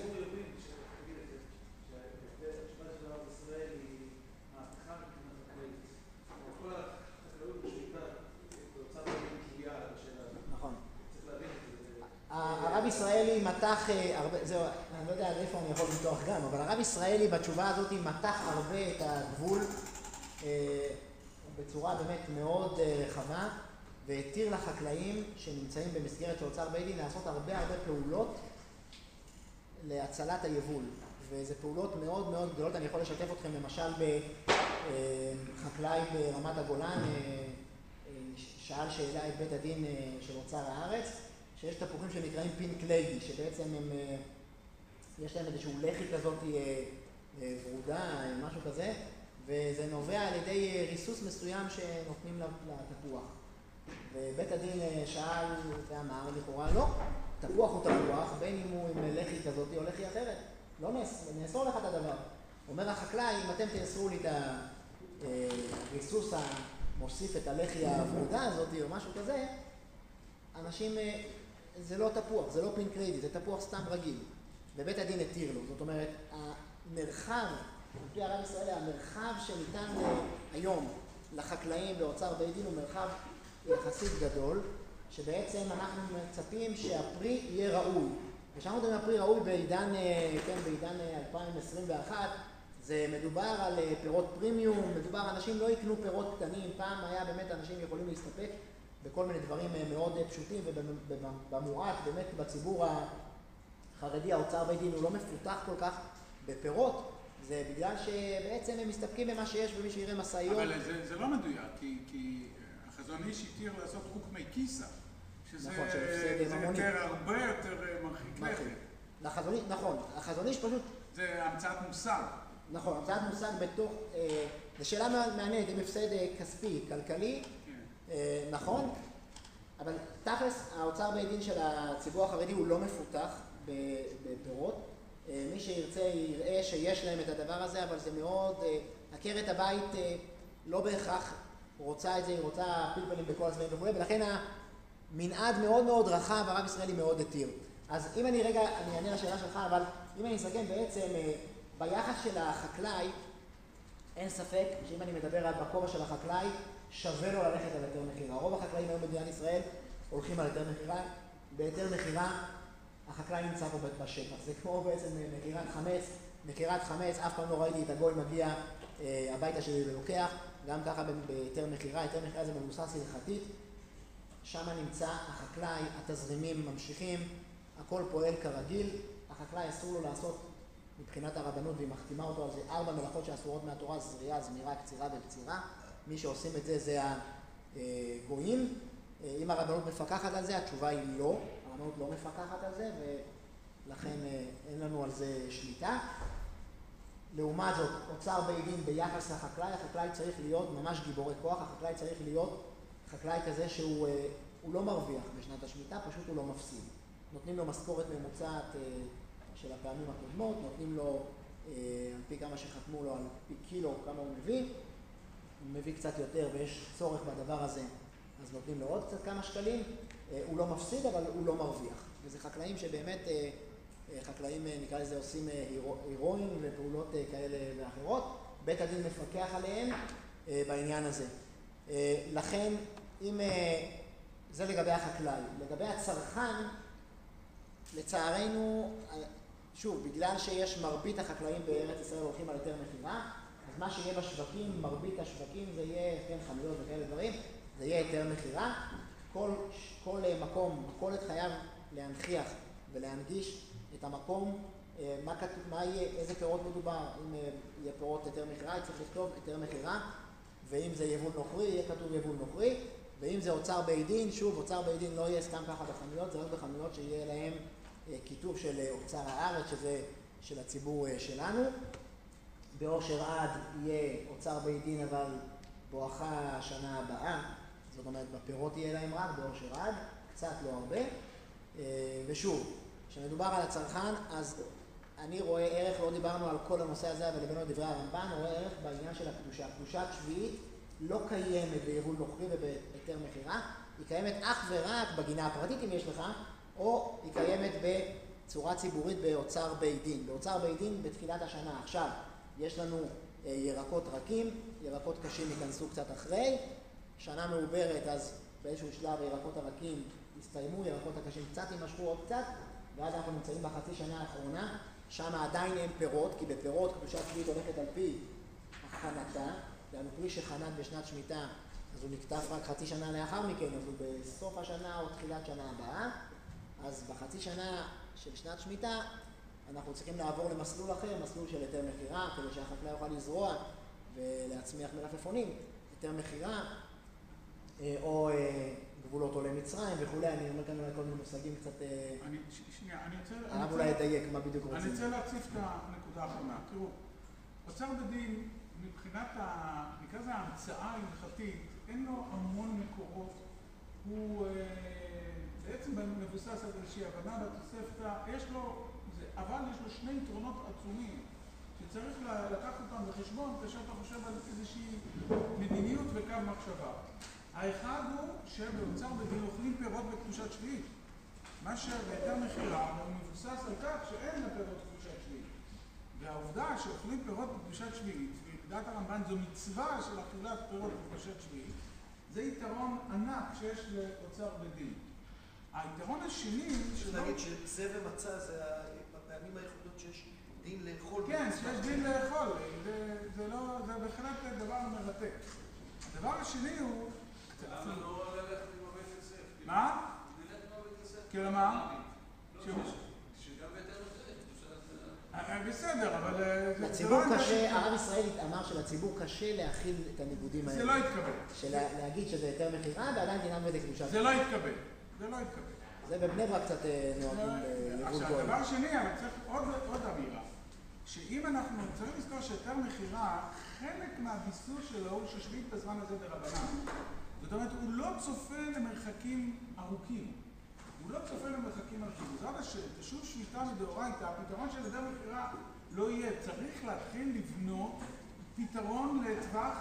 הרב ישראלי מתח הרבה, זהו, אני לא יודע עד איפה אני יכול למתוח גם, אבל הרב ישראלי בתשובה הזאת מתח הרבה את הגבול בצורה באמת מאוד רחבה, והתיר לחקלאים שנמצאים במסגרת של אוצר בית דין לעשות הרבה פעולות להצלת היבול. וזה פעולות מאוד מאוד גדולות, אני יכול לשתף אתכם למשל בחקלאי ברמת הגולן, שאל שאלה את בית הדין של אוצר הארץ, שיש תפוחים שנקראים פינק ליידי, שבעצם הם, יש להם איזשהו לחי כזאת ורודה, משהו כזה, וזה נובע על ידי ריסוס מסוים שנותנים לתפוח. ובית הדין שאל ואמר, לכאורה לא, תפוח הוא תפוח, בין אם הוא עם לחי כזאת או לחי אחרת. לא נאסור לך את הדבר. אומר החקלאי, אם אתם תאסרו לי את הריסוס המוסיף את הלחי הוורודה הזאת או משהו כזה, אנשים... זה לא תפוח, זה לא פינק ליידי, זה תפוח סתם רגיל. ובית הדין התיר לו. זאת אומרת, המרחב, לפי הרב ישראלי, המרחב שניתן היום לחקלאים באוצר בית דין הוא מרחב יחסית גדול, שבעצם אנחנו מצפים שהפרי יהיה ראוי. ושאנחנו מדברים על פרי ראוי בעידן 2021, זה מדובר על פירות פרימיום, מדובר, אנשים לא יקנו פירות קטנים, פעם היה באמת אנשים יכולים להסתפק בכל מיני דברים מאוד פשוטים, ובמועט, באמת בציבור החרדי, האוצר בית דין הוא לא מפותח כל כך בפירות, זה בגלל שבעצם הם מסתפקים במה שיש ומי שיראה מסעיות. אבל זה לא מדויק, כי החזון איש התיר לעשות חוק מי כיסה, שזה הרבה יותר מרחיק לכת. נכון, החזון איש פשוט... זה המצאת מושג. נכון, המצאת מושג בתוך... זו שאלה מעניינת, אם הפסד כספי, כלכלי, נכון, אבל תכלס האוצר בית דין של הציבור החרדי הוא לא מפותח בפירות. מי שירצה יראה שיש להם את הדבר הזה, אבל זה מאוד, עקרת הבית לא בהכרח רוצה את זה, היא רוצה פלפלים בכל הזמנים וכו', ולכן המנעד מאוד מאוד רחב, הרב ישראלי מאוד התיר. אז אם אני רגע, אני אענה לשאלה שלך, אבל אם אני אסכם בעצם ביחס של החקלאי, אין ספק שאם אני מדבר על בכובע של החקלאי, שווה לו ללכת על היתר מכירה. רוב החקלאים היום במדינת ישראל הולכים על היתר מכירה. בהיתר מכירה החקלאי נמצא פה בשטח. זה כמו בעצם מכירת חמץ. מכירת חמץ, אף פעם לא ראיתי את הגוי מגיע הביתה שלי ולוקח. גם ככה בהיתר מכירה. היתר מכירה זה מבוסס הלכתית. שם נמצא החקלאי, התזרימים ממשיכים, הכל פועל כרגיל. החקלאי אסור לו לעשות מבחינת הרבנות, והיא מחתימה אותו על זה 4 מלאכות שאסורות מהתורה, זריעה, זמירה, קצירה וקצירה. מי שעושים את זה הגויים. אם הרבנות מפקחת על זה, התשובה היא לא. הרבנות לא מפקחת על זה, ולכן אין לנו על זה שליטה. לעומת זאת, אוצר בית דין ביחס לחקלאי, החקלאי צריך להיות ממש גיבורי כוח, החקלאי צריך להיות חקלאי כזה שהוא לא מרוויח בשנת השמיטה, פשוט הוא לא מפסיד. נותנים לו משכורת ממוצעת של הפעמים הקודמות, נותנים לו על פי כמה שחתמו לו, על פי קילו כמה הוא מביא, הוא מביא קצת יותר ויש צורך בדבר הזה, אז נותנים לו עוד קצת כמה שקלים, הוא לא מפסיד אבל הוא לא מרוויח. וזה חקלאים שבאמת, חקלאים נקרא לזה עושים הירואין ופעולות כאלה ואחרות, בית הדין מפקח עליהם בעניין הזה. לכן אם זה לגבי החקלאי. לגבי הצרכן, לצערנו, שוב, בגלל שיש מרבית החקלאים בארץ ישראל הולכים על היתר מכירה, אז מה שיהיה בשווקים, מרבית השווקים זה יהיה, כן, חנויות וכאלה דברים, זה יהיה היתר מכירה. כל מקום, מכולת חייב להנכיח ולהנגיש את המקום, איזה פירות מדובר, אם יהיה פירות היתר מכירה, צריך לכתוב היתר מכירה, ואם זה יבול נוכרי, יהיה כתוב יבול נוכרי, ואם זה אוצר בית דין, שוב, אוצר בית דין לא יהיה סתם ככה בחנויות, זה רק בחנויות שיהיה להם כיתוב של אוצר הארץ, שזה של הציבור שלנו. באושר עד יהיה אוצר בית דין, אבל בואכה השנה הבאה, זאת אומרת, בפירות יהיה להם רק באושר עד, קצת לא הרבה. ושוב, כשמדובר על הצרכן, אז אני רואה ערך, לא דיברנו על כל הנושא הזה, אבל לבנו דברי הרמב"ן, רואה ערך בעניין של הקדושה. קדושת שביעית לא קיימת ביבול נוכרי ובהיתר מכירה, היא קיימת אך ורק בגינה הפרטית, אם יש לך, או היא קיימת בצורה ציבורית באוצר בית דין. באוצר בית דין בתחילת השנה. עכשיו, יש לנו ירקות רכים, ירקות קשים ייכנסו קצת אחרי, שנה מעוברת, אז באיזשהו שלב הירקות הרכים הסתיימו, ירקות הקשים קצת יימשכו עוד קצת, ואז אנחנו נמצאים בחצי שנה האחרונה, שם עדיין אין פירות, כי בפירות קדושת שביעית הולכת על פי הכנתה, דהיינו פרי שחנת בשנת שמיטה, אז הוא נקטף רק חצי שנה לאחר מכן, אז הוא בסוף השנה או תחילת שנה הבאה, אז בחצי שנה של שנת שמיטה אנחנו צריכים לעבור למסלול אחר, מסלול של היתר מכירה, כדי שהחקלאי יוכל לזרוע ולהצמיח מלפפונים, היתר מכירה, או גבולות עולי מצרים וכולי. אני אומר כאן כל מיני מושגים קצת... שנייה, אני הרב אולי ידייק מה בדיוק רוצים. אני רוצה להציף את הנקודה האחרונה. תראו, אוצר בדין, מבחינת נקרא זה ההמצאה ההלכתית, אין לו המון מקורות. הוא בעצם מבוסס על איזושהי הבנה בתוספתא, אבל יש לו שני יתרונות עצומים שצריך לקחת אותם בחשבון כשאתה חושב על איזושהי מדיניות וקו מחשבה. האחד הוא שבאוצר בדין אוכלים פירות בקדושת שביעית. מה שבהיתר מכירה הוא מבוסס על כך שאין לפירות בקדושת שביעית. והעובדה שאוכלים פירות בקדושת שביעית, ולדעת הרמב"ן זו מצווה של אכילת פירות בקדושת שביעית, זה יתרון ענק שיש לאוצר בדין. היתרון השני... צריך להגיד שזה ומצה זה הפעמים היחידות שיש דין לאכול. כן, שיש דין לאכול. זה בהחלט דבר מרתק. הדבר השני הוא... למה לא ללכת עם הבית יוסף? מה? ללכת עם הבית יוסף. כלומר? שגם ביתר נותנת. בסדר, אבל... לציבור קשה, הרב ישראל אמר שלציבור קשה להכיל את הניגודים האלה. זה לא יתקבל. להגיד שזה היתר מכירה ועדיין דינם וזה קדושה. זה לא יתקבל. זה לא יתקבל. זה בבני ברק קצת נוהגים ליבול גוי. הדבר שני, אבל צריך עוד אמירה. שאם אנחנו צריכים לזכור שיותר מכירה, חלק מהביסוס שלו הוא ששביעית בזמן הזה ברבנן. זאת אומרת, הוא לא צופה למרחקים ארוכים. הוא לא צופה למרחקים ארוכים. זאת אומרת, שוב שביתה מדאורייתא, הפתרון של היתר מכירה לא יהיה. צריך להתחיל לבנות פתרון לטווח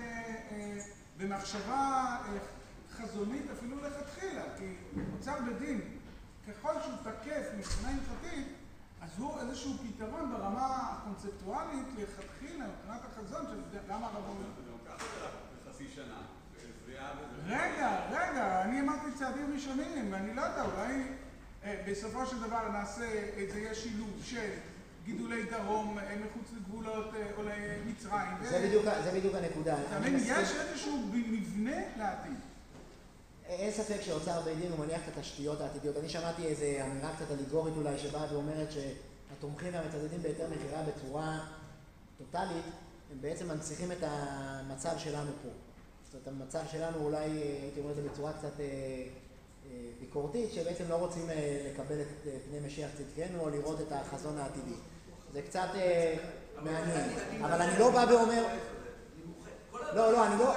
במחשבה חזונית אפילו לכתחילה. כי אוצר בדין, ככל שהוא תקף מבחינה הלכתית, אז הוא איזשהו פתרון ברמה הקונספטואלית לכתחילה, מבחינת החזון של גם הרב אומר. גם ככה זה בחצי שנה, בבריאה וזה... רגע, אני אמרתי צעדים ראשונים, ואני לא יודע, אולי בסופו של דבר נעשה, זה יהיה שילוב של גידולי דרום מחוץ לגבולות עולי מצרים. זה בדיוק הנקודה. יש איזשהו מבנה לעתיד. אין ספק שאוצר בית דין הוא מניח את התשתיות העתידיות. אני שמעתי איזו אמירה קצת אליגורית אולי שבאה ואומרת שהתומכים והמצדדים בהיתר מכירה בצורה טוטלית, הם בעצם מנציחים את המצב שלנו פה. זאת אומרת, המצב שלנו אולי, הייתי אומר את זה בצורה קצת ביקורתית, שבעצם לא רוצים לקבל את פני משיח צדקנו או לראות את החזון העתידי. זה קצת מעניין. אבל אני לא בא ואומר... לא, אני לא...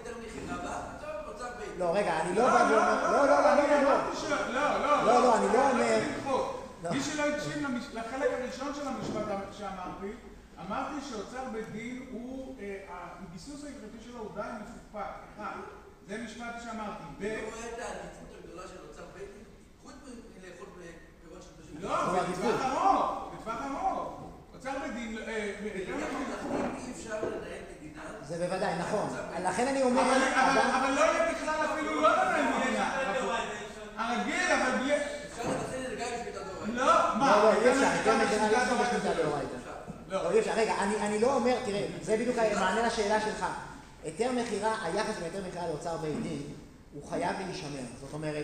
לא, רגע, אני לא בא ואומר... לא, אני לא אומר... מי שלא הקשיב לחלק הראשון של המשפט שאמרתי, אמרתי שאוצר בית דין הוא, הביסוס ההלכתי שלו הוא די מפוקפק. אחד, זה משפט שאמרתי. לא רואה את העדיפות הגדולה של אוצר בית דין? חוץ מלאכול בפירות של קדושים. לא, בטווח ארוך. אוצר בית דין... אי אפשר לנהל מדינה. זה בוודאי, נכון. לכן אני אומר... אבל לא יהיה בכלל אפילו לא לנהל מדינה. היתר מכירה יש לו בשליטה דאורייתא. לא, אי אפשר, רגע, אני לא אומר, תראה, זה בדיוק מענה לשאלה שלך. היתר מכירה, היחס בין היתר מכירה לאוצר בית דין, הוא חייב להישמר. זאת אומרת,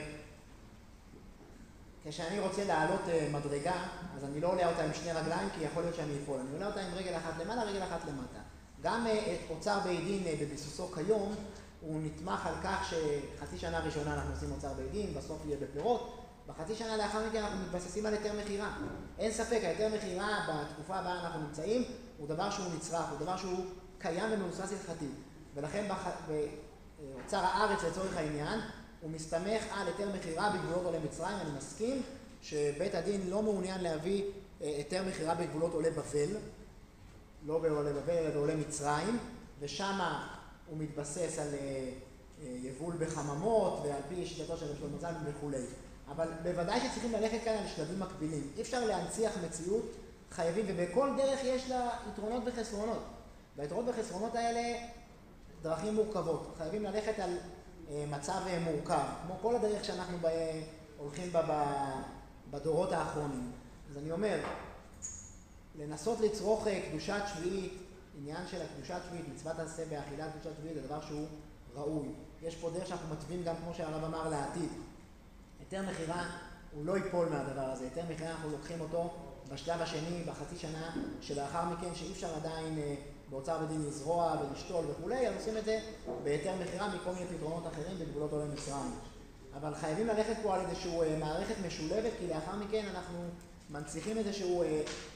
כשאני רוצה לעלות מדרגה, אז אני לא עולה אותה עם שני רגליים, כי יכול להיות שאני אפול. אני עולה אותה עם רגל אחת למעלה, רגל אחת למטה. גם אוצר בית דין בביסוסו כיום, הוא נתמך על כך שחצי שנה ראשונה אנחנו עושים אוצר בית דין, בסוף יהיה בפירות. בחצי שנה לאחר מכן אנחנו מתבססים על היתר מכירה. אין ספק, היתר מכירה בתקופה הבאה אנחנו נמצאים, הוא דבר שהוא נצרך, הוא דבר שהוא קיים ומבוסס הלכתי. ולכן באוצר הארץ לצורך העניין, הוא מסתמך על היתר מכירה בגבולות עולי מצרים. אני מסכים שבית הדין לא מעוניין להביא היתר מכירה בגבולות עולי בבל, לא בעולי בבל אלא בעולי מצרים, ושם הוא מתבסס על יבול בחממות ועל פי שיטתו של רבי זלמן וכו'. אבל בוודאי שצריכים ללכת כאן על שלבים מקבילים. אי אפשר להנציח מציאות, חייבים, ובכל דרך יש לה יתרונות וחסרונות. והיתרונות וחסרונות האלה דרכים מורכבות. חייבים ללכת על מצב מורכב, כמו כל הדרך שאנחנו הולכים בה בדורות האחרונים. אז אני אומר, לנסות לצרוך קדושת שביעית, עניין של הקדושת שביעית, מצוות עשה באכילת קדושת שביעית, זה דבר שהוא ראוי. יש פה דרך שאנחנו מתווים גם, כמו שהרב אמר, לעתיד. היתר מכירה הוא לא ייפול מהדבר הזה. היתר מכירה אנחנו לוקחים אותו בשלב השני, בחצי שנה שלאחר מכן, שאי אפשר עדיין באוצר בית דין לזרוע ולשתול וכולי, אז עושים את זה בהיתר מכירה מכל מיני פתרונות אחרים בגבולות עולי מצרים. אבל חייבים ללכת פה על איזושהי מערכת משולבת, כי לאחר מכן אנחנו מנציחים איזשהו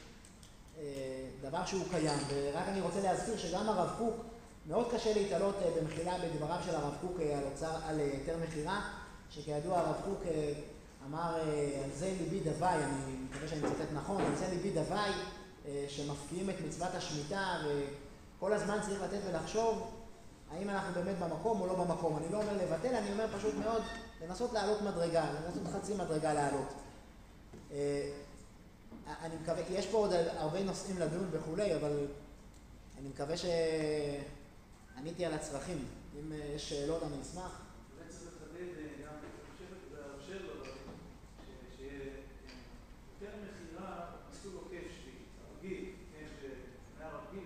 דבר שהוא קיים. ורק אני רוצה להזכיר שגם הרב קוק, מאוד קשה להתעלות במחילה בדבריו של הרב קוק על היתר מכירה, שכידוע הרב קוק אמר, על זה ליבי דווי, אני מקווה שאני מצטט נכון, על זה ליבי דווי, שמפקיעים את מצוות השמיטה, וכל הזמן צריך לתת ולחשוב האם אנחנו באמת במקום או לא במקום. אני לא אומר לבטל, אני אומר פשוט מאוד לנסות לעלות מדרגה, לנסות חצי מדרגה לעלות. אני מקווה, יש פה עוד הרבה נושאים לדון וכולי, אבל אני מקווה שעניתי על הצרכים. אם יש שאלות אני אשמח. אולי צריך לחדד גם, אני חושב לו שיותר מכירה מסוג עוקף שביעי, הרגיל, כן, שהיה רגיל.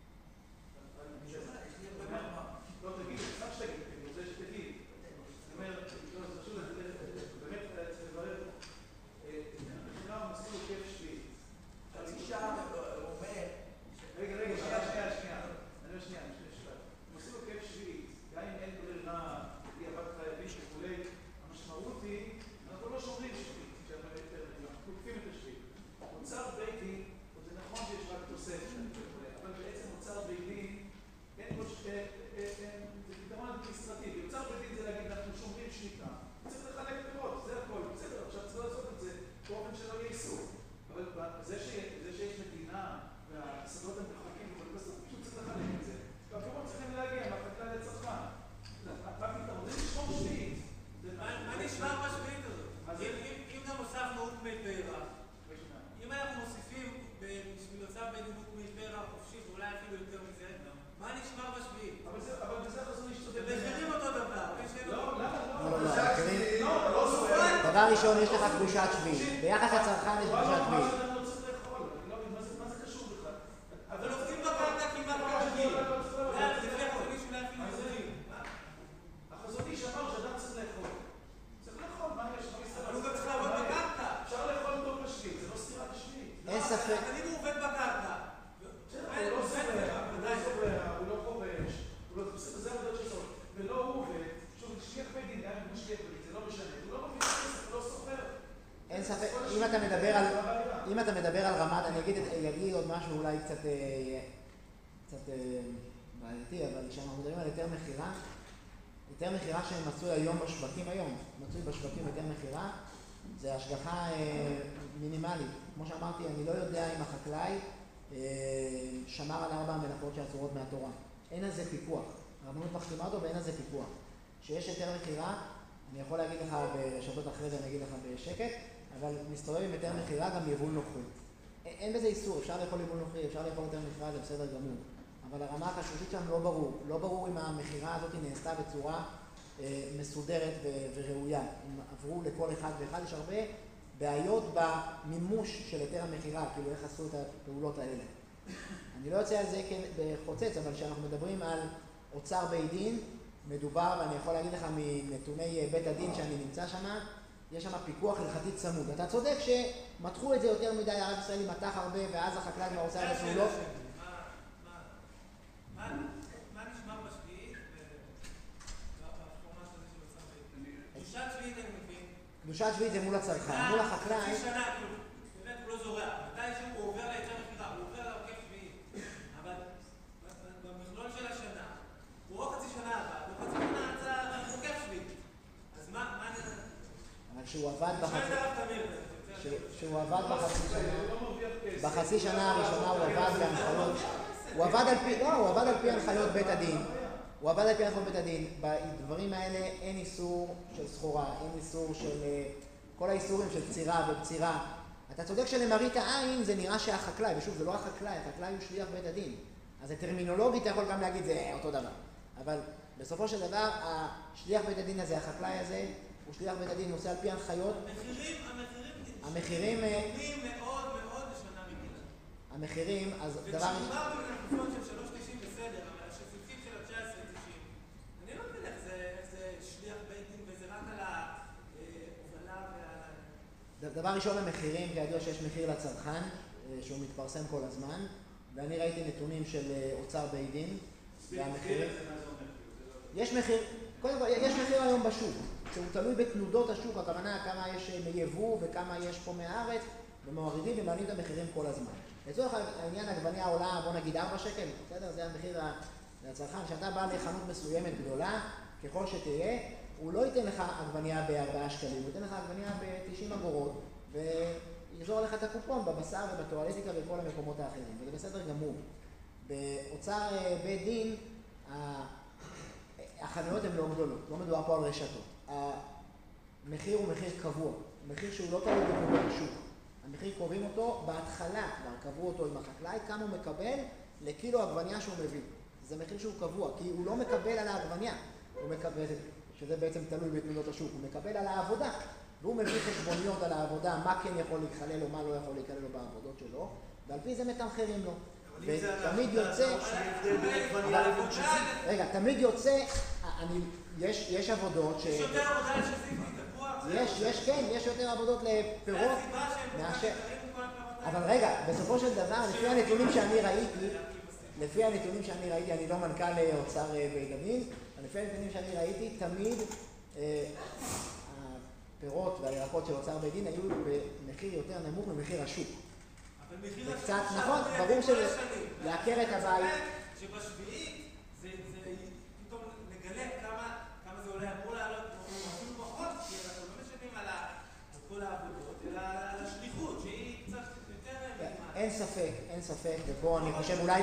לא תגיד, סתם שתגיד, אני רוצה שתגיד. זאת אומרת, זה חשוב באמת לברר. יותר מכירה מסוג עוקף שביעי. חצי שעה הוא אומר... רגע, שנייה. מסוג עוקף שביעי, גם אם אין ברירה, היא עבד חייבים וכולי, המשמעות היא, אנחנו לא שומרים שביעי, אנחנו תוקפים את השביעי. אוצר בית דין, זה נכון שיש רק תוספת, אבל בעצם אוצר בית דין, אין פה זה פתרון אדמיניסטרטיבי. אוצר בית דין זה להגיד, אנחנו שומרים שליטה, צריך לחלק פירות, זה הכל, בסדר, עכשיו צריך לעשות את זה באופן שלא יהיה איסור. אבל זה שיש מדינה והסדרות הם רחוקים, פשוט צריך לחלק את זה. והפירות צריכים להגיע מהחקלאי לצרכן. הפתרון זה לשמור שביעית. מה נשמע בשביעית הזאת? אם גם הוספנו עוד מי פרח, אם אנחנו מוסיפים בשביל הוצאה בין עוד מי פרח חופשי, ואולי אפילו יותר מזה, מה נשמע בשביעית? אבל בזה חזון יש צודק. מחירים אותו דבר. לא, לא. דבר ראשון, יש לך קדושת שביעית. ביחס לצרכן יש קדושת שביעית. מה זה קשור בכלל? אבל עובדים בקרקע כמעט כרגיל. החזון איש אמר שאדם צריך לאכול. צריך לאכול, מה יש? אבל הוא גם צריך לעבוד בקרקע. אפשר לאכול טוב בשביעית, זה לא סתירה בשביעית. אין ספק. אבל אם הוא עובד בקרקע. הוא לא חובש, זה עבודות של סוף. ולא הוא עובד, שוב, שליח בית דין, גם אם הוא שליח בית דין, זה לא משנה. הוא לא מביא כסף, הוא לא סוחר. אין ספק, אם אתה מדבר על רמת, אני אגיד עוד משהו אולי קצת בעייתי, אבל כשאנחנו מדברים על היתר מכירה, היתר מכירה שמצוי היום בשווקים מצוי בשווקים היתר מכירה, זה השגחה מינימלית. כמו שאמרתי, אני לא יודע אם החקלאי שמר על 4 המלאכות שאסורות מהתורה. אין על זה פיקוח. הרבנות מחתימה אותו ואין על זה פיקוח. כשיש היתר מכירה, אני יכול להגיד לך ברשתות אחרי זה, אני אגיד לך בשקט, אבל מסתובב עם היתר מכירה גם יבול נוכרי. אין בזה איסור, אפשר לאכול יבול נוכרי, אפשר לאכול היתר מכירה, זה בסדר גמור. אבל הרמה הכשרותית שם לא ברור. לא ברור אם המכירה הזאת נעשתה בצורה מסודרת וראויה. אם עברו לכל אחד ואחד, יש הרבה בעיות במימוש של היתר המכירה, כאילו איך עשו את הפעולות האלה. אני לא יוצא על זה בחוצץ, אבל כשאנחנו מדברים על אוצר בית דין, מדובר, ואני יכול להגיד לך מנתוני בית הדין שאני נמצא שם, יש שם פיקוח הלכתי צמוד. אתה צודק שמתחו את זה יותר מדי, הרב ישראלי מתח הרבה, ואז החקלאי כבר עושה את הפעולות. מה נשמע בשביעית בפורמט הזה של אוצר בית דין? קדושת שביעית אני מבין. קדושת שביעית זה מול הצרכן, מול החקלאי. חצי שנה, כאילו, באמת הוא לא זורע. מתי שהוא עובר להיתר מכירה, הוא עובר לעוקף שביעית. אבל במכלול של השנה, הוא או חצי שנה הבאה, או חצי שנה עוקף שביעית. אז מה אני... אבל שהוא עבד בחצי שנה הראשונה הוא עבד בהנחיות, הוא עבד על פי הנחיות בית הדין. הוא עבד על פי הנחיות בית הדין. בדברים האלה אין איסור של סחורה, אין איסור של כל האיסורים של קצירה ובצירה. אתה צודק שלמראית העין זה נראה שהחקלאי, ושוב זה לא החקלאי, החקלאי הוא שליח בית הדין. אז טרמינולוגית אתה יכול גם להגיד זה אותו דבר. אבל בסופו של דבר השליח בית הדין הזה, החקלאי הזה, הוא שליח בית הדין, הוא עושה על פי הנחיות. המחירים נמוכים מאוד מאוד לשנה רגילה. המחירים, אז דבר... וכשמדובר במלפפון של 3.90 בסדר, אבל השפיפים של ה-19.90, אני לא מבין איך זה שליח בית דין וזה רק על ההובלה ועל... דבר ראשון המחירים, כידוע שיש מחיר לצרכן, שהוא מתפרסם כל הזמן, ואני ראיתי נתונים של אוצר בית דין, והמחירים... יש מחיר, קודם כל, יש מחיר היום בשוק, שהוא תלוי בתנודות השוק, הכוונה כמה יש מיבוא וכמה יש פה מהארץ, ומורידים ומעלים את המחירים כל הזמן. לצורך העניין עגבניה עולה, בוא נגיד 4 שקל, בסדר? זה המחיר לצרכן. כשאתה בא לחנות מסוימת גדולה, ככל שתהיה, הוא לא ייתן לך עגבניה ב4 שקלים, הוא ייתן לך עגבניה ב90 אגורות, ויגזור לך את הקופון בבשר ובטואלטיקה ובכל המקומות האחרים, וזה בסדר גמור. באוצר בית דין, החנויות הן לא גדולות, לא מדובר פה על רשתות. המחיר הוא מחיר קבוע, מחיר שהוא לא תלוי בתנודות השוק. המחיר קובעים אותו בהתחלה, כבר קבעו אותו עם החקלאי, כמה הוא מקבל לקילו עגבניה שהוא מביא. זה מחיר שהוא קבוע, כי הוא לא מקבל על העגבניה, הוא מקבל, שזה בעצם תלוי בתנודות השוק, הוא מקבל על העבודה, והוא מביא חשבוניות על העבודה, מה כן יכול להיכלל או מה לא יכול להיכלל לו בעבודות שלו, ועל פי זה מתמחרים לו. ותמיד יוצא, רגע, תמיד יוצא, יש עבודות ש... יש יותר עבודה שזיפי תפוח? כן, יש יותר עבודות לפירות מאשר... אבל רגע, בסופו של דבר, לפי הנתונים שאני ראיתי, אני לא מנכ"ל אוצר בית הדין, אבל לפי הנתונים שאני ראיתי, תמיד הפירות והירקות של אוצר בית דין היו במחיר יותר נמוך ממחיר השוק. זה קצת, נכון, ברור שזה להכר את הבית. שבשביעית זה פתאום נגלה כמה זה עולה, אמור לעלות, אפילו פחות, כי אנחנו לא משנים על כל העבודות, אלא על השליחות, שהיא קצת יותר... אין ספק, ופה אני חושב אולי,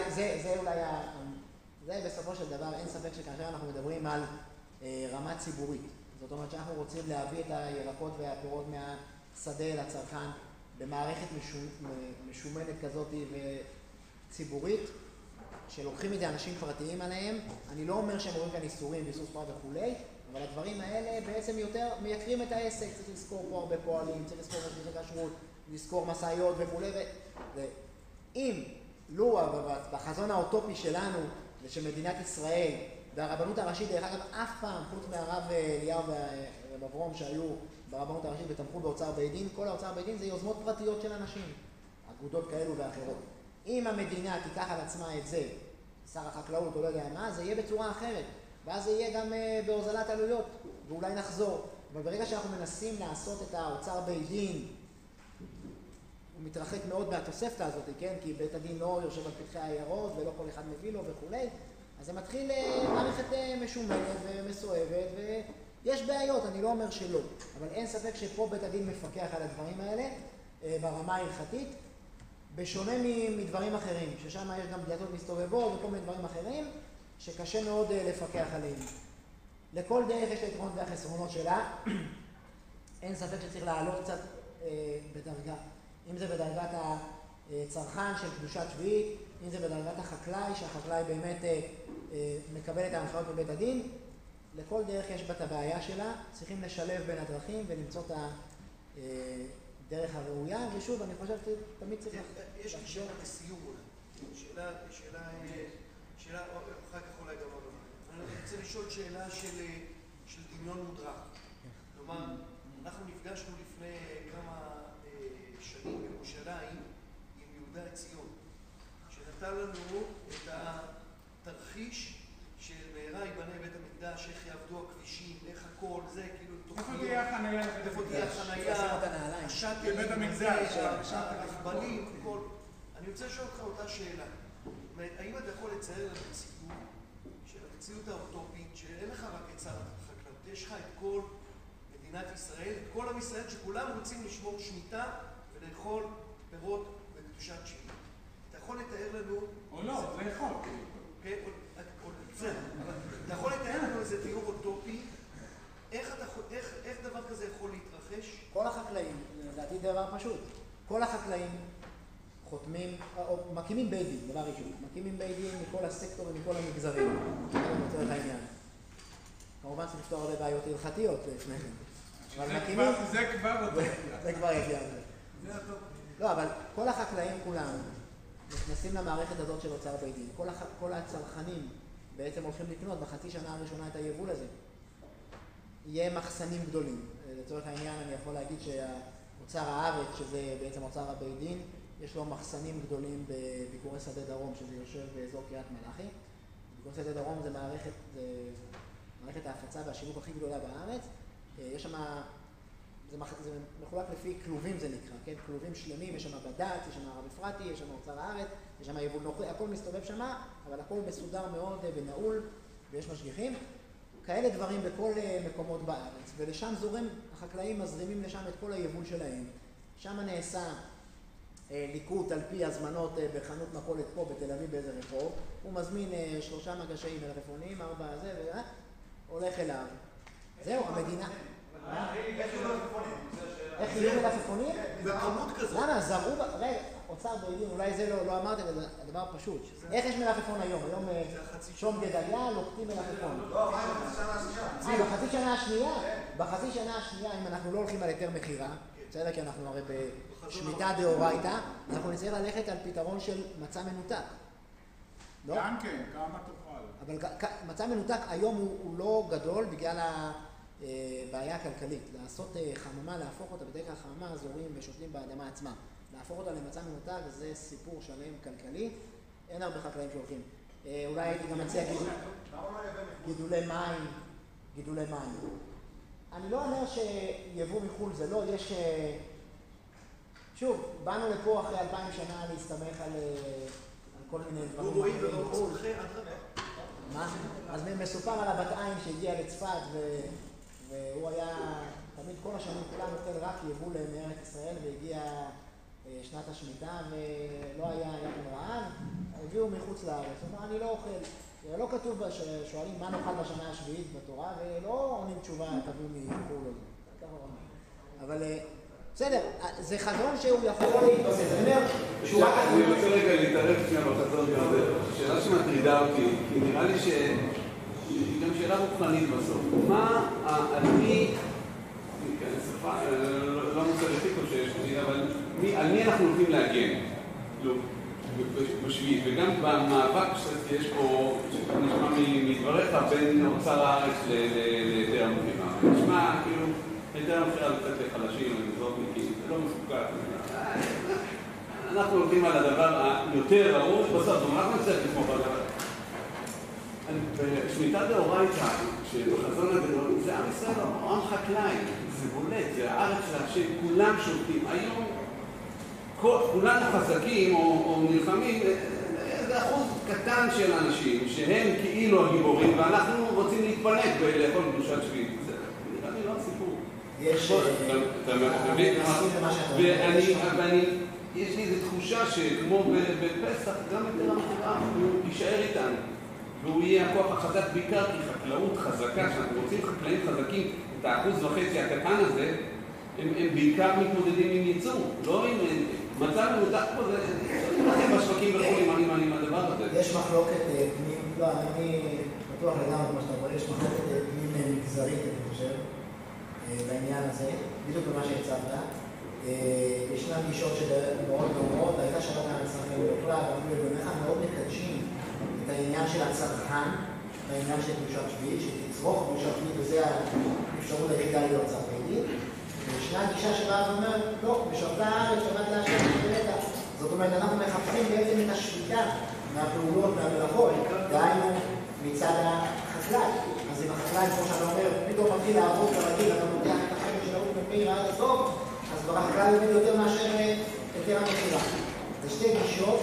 זה בסופו של דבר, אין ספק שכאשר אנחנו מדברים על רמה ציבורית, זאת אומרת שאנחנו רוצים להביא את הירקות והפירות מהשדה לצרכן, במערכת משומנת כזאת וציבורית, שלוקחים את זה אנשים פרטיים עליהם. אני לא אומר שהם רואים כאן איסורים ואיסור סחורה וכולי, אבל הדברים האלה בעצם יותר מייקרים את העסק. צריך לזכור פה הרבה פועלים, צריך לזכור משגיחי כשרות, לזכור משאיות וכולי. אם בחזון האוטופי שלנו, ושל מדינת ישראל, והרבנות הראשית, דרך אגב, אף פעם, חוץ מהרב אליהו והרב אברום שהיו ברבנות הראשית ותמכו באוצר בית דין, כל האוצר בית דין זה יוזמות פרטיות של אנשים, אגודות כאלו ואחרות. אם המדינה תיקח על עצמה את זה, שר החקלאות או לא יודע מה, זה יהיה בצורה אחרת, ואז זה יהיה גם בהוזלת עלויות, ואולי נחזור. אבל ברגע שאנחנו מנסים לעשות את האוצר בית דין, הוא מתרחק מאוד מהתוספתא הזאת, כן? כי בית הדין לא יושב על פתחי העיירות ולא כל אחד מביא לו וכולי, אז זה מתחיל מערכת משומנת ומסואבת, ויש בעיות, אני לא אומר שלא, אבל אין ספק שפה בית הדין מפקח על הדברים האלה ברמה ההלכתית, בשונה מדברים אחרים, ששם יש גם דלתות מסתובבות וכל מיני דברים אחרים, שקשה מאוד לפקח עליהם. לכל דרך יש היתרונות והחסרונות שלה, אין ספק שצריך לעלות קצת בדרגה, אם זה בדרגת הצרכן של קדושת שביעית, אם זה בדרגת החקלאי, שהחקלאי באמת מקבל את ההנחיות בבית הדין, לכל דרך יש בה את הבעיה שלה, צריכים לשלב בין הדרכים ולמצוא את הדרך הראויה, ושוב, אני חושב שתמיד צריך... יש לי שאלה לסיום אולי. שאלה, אחר כך אולי גם עוד. אני רוצה לשאול שאלה של דמיון מודרך. כלומר, אנחנו נפגשנו לפני כמה שנים בירושלים עם יהודה עציון, שנתן לנו את התרחיש של מהרה ייבנה בית המקדש, איך יעבדו הכבישים, איך הכל, זה כאילו תוכניות. איפה תהיה החנייה? איפה תהיה החנייה? השאטלים, בבית המקדש, הרכבלים, הכל. אני רוצה לשאול אותך אותה שאלה. האם אתה יכול לצייר למציאות, של המציאות האוטופית, שאין לך רק את שר החקלאות, יש לך את כל מדינת ישראל, את כל עם ישראל, שכולם רוצים לשמור שמיטה ולאכול פירות בקדושת שביעית. אתה יכול לתאר לנו... או לא, זה יכול. כן, אתה יכול לתאר לנו איזה תיאור אוטופי, איך דבר כזה יכול להתרחש? כל החקלאים, לדעתי דבר פשוט, כל החקלאים חותמים, או מקימים בית דין, דבר ראשון, מקימים בית דין מכל הסקטורים, מכל המגזרים, לצורך העניין. כמובן צריך לפתור הרבה בעיות הלכתיות לפני כן. זה כבר אותו. זה כבר יגיע על זה. לא, אבל כל החקלאים כולם נכנסים למערכת הזאת של אוצר בית דין. כל הצרכנים בעצם הולכים לקנות בחצי שנה הראשונה את היבול הזה. יהיה מחסנים גדולים. לצורך העניין אני יכול להגיד שהאוצר הארץ, שזה בעצם אוצר הבית דין, יש לו מחסנים גדולים בביקורי שדה דרום, שזה יושב באזור קריית מלאכי. ביקורי שדה דרום זה מערכת ההפצה והשיווק הכי גדולה בארץ. יש שם, זה מחולק לפי כלובים זה נקרא, כן? כלובים שלמים, יש שם בד"ץ, יש שם הרב אפרתי, יש שם אוצר הארץ, יש שם יבול נוכרי, הכל מסתובב שם, אבל הכל מסודר מאוד ונעול, ויש משגיחים. כאלה דברים בכל מקומות בארץ, ולשם זורם, החקלאים מזרימים לשם את כל היבול שלהם. שם נעשה ליקוט על פי הזמנות בחנות מכולת פה בתל אביב באיזה רחוב, הוא מזמין 3 מגשי מלפפונים, 4 זה הולך אליו. זהו, המדינה... איך יהיו מלפפונים? בכמות כזאת. למה? זרעו... רגע, אוצר בית דין, אולי זה לא אמרתי, זה הדבר פשוט. איך יש מלפפון היום? היום שום גדליה, לוקטים מלפפון. לא, בחצי שנה השנייה. בחצי שנה השנייה, אם אנחנו לא הולכים על היתר מכירה, בסדר, כי אנחנו הרי בשמיטה דאורייתא, אנחנו נצטרך ללכת על פתרון של מצע מנותק. גם כן, כמה תוכל. אבל מצע מנותק היום הוא לא גדול בגלל הבעיה הכלכלית. לעשות חממה, להפוך אותה, בדרך כלל חממה זורים ושותלים באדמה עצמה. להפוך אותה למצע מנותק זה סיפור שלם כלכלי, אין הרבה חקלאים שהולכים. אולי הייתי גם מציע גידולי מים. אני לא אומר שיבוא מחול זה לא, יש... שוב, באנו לפה אחרי 2000 שנה להסתמך על כל מיני דברים מחול. מה? אז מסופר על הבת עין שהגיע לצפת והוא היה, תמיד כל השנים כולם אוכל רק יבול מארץ ישראל והגיע שנת השמיטה ולא היה כאן רעב, הביאו מחוץ לארץ, הוא אמר אני לא אוכל, לא כתוב ששואלים מה נאכל בשנה השביעית בתורה ולא עונים תשובה תביאו מחול או זה, אבל בסדר, זה חזון שהוא יכול להתבסס, אני רוצה רגע להתערב שנייה בחזון הזה, שאלה שמטרידה אותי, כי נראה לי שהיא גם שאלה רוחנית בסוף. מה, על מי, שפה, לא מוצא לפיקו שיש לי, אבל על מי אנחנו הולכים להגן? בשביעית, וגם במאבק שיש פה, נשמע מדבריך בין אוצר הארץ ליתר המכירה. נשמע כאילו, היתר המכירה לתת לחלשים, למזרופניקים, זה לא מסוכר. אנחנו הולכים על הדבר היותר ראוי, בסוף, אנחנו נצטרך לתמוך על הדבר. בשמיטה דאורייתא, שבחזון הגדול, זה עם ישראל, עם חקלאי, זה בולט, זה הארץ שכולם שולטים. היום כולנו חזקים או נלחמים, זה אחוז קטן של אנשים שהם כאילו הגיבורים, ואנחנו רוצים להתפנק ולאכול קדושת שביעית. זה נראה לי לא סיפור. אתה מבין? יש לי איזו תחושה שכמו בפסח, גם יותר המכירה, הוא יישאר איתנו. והוא יהיה הכוח החזק בעיקר, כי חקלאות חזקה, שאנחנו רוצים חקלאים חזקים, את 1.5% הקטן הזה, הם בעיקר מתמודדים עם ייצור, לא עם... מצב מנותק פה זה... אתם בשווקים וכו' עם הדבר הזה. יש מחלוקת פנים, לא, אני בטוח לגמרי מה שאתה אומר, יש מחלוקת פנים מגזרית, אני חושב, בעניין הזה, בדיוק במה שהצבת. גישות שמאוד דומות, הייתה שלום מהמצרכים בכלל, ואנחנו בבניך מאוד מקדשים את העניין של הצרכן, את העניין של קדושת שביעית, שתצרוך קדושת שביעית, וזה האפשרות היחידה להיות צר בית. וישנה גישה שבאה ואומרת, לא, בשבתה הארץ, שבת להשם, שבלתה. זאת אומרת, אנחנו מחפשים בעצם את השביתה מהפעולות, מהמלאכות, דהיינו מצד החקלאי. אז אם החקלאי, כמו שאתה אומר, פתאום מתחיל לעבוד כרגיל, אתה מותח את החלק של ההוא מפיר עד הסוף, אז כבר החקלאי יוביל יותר מאשר יותר המחירה. זה שתי גישות,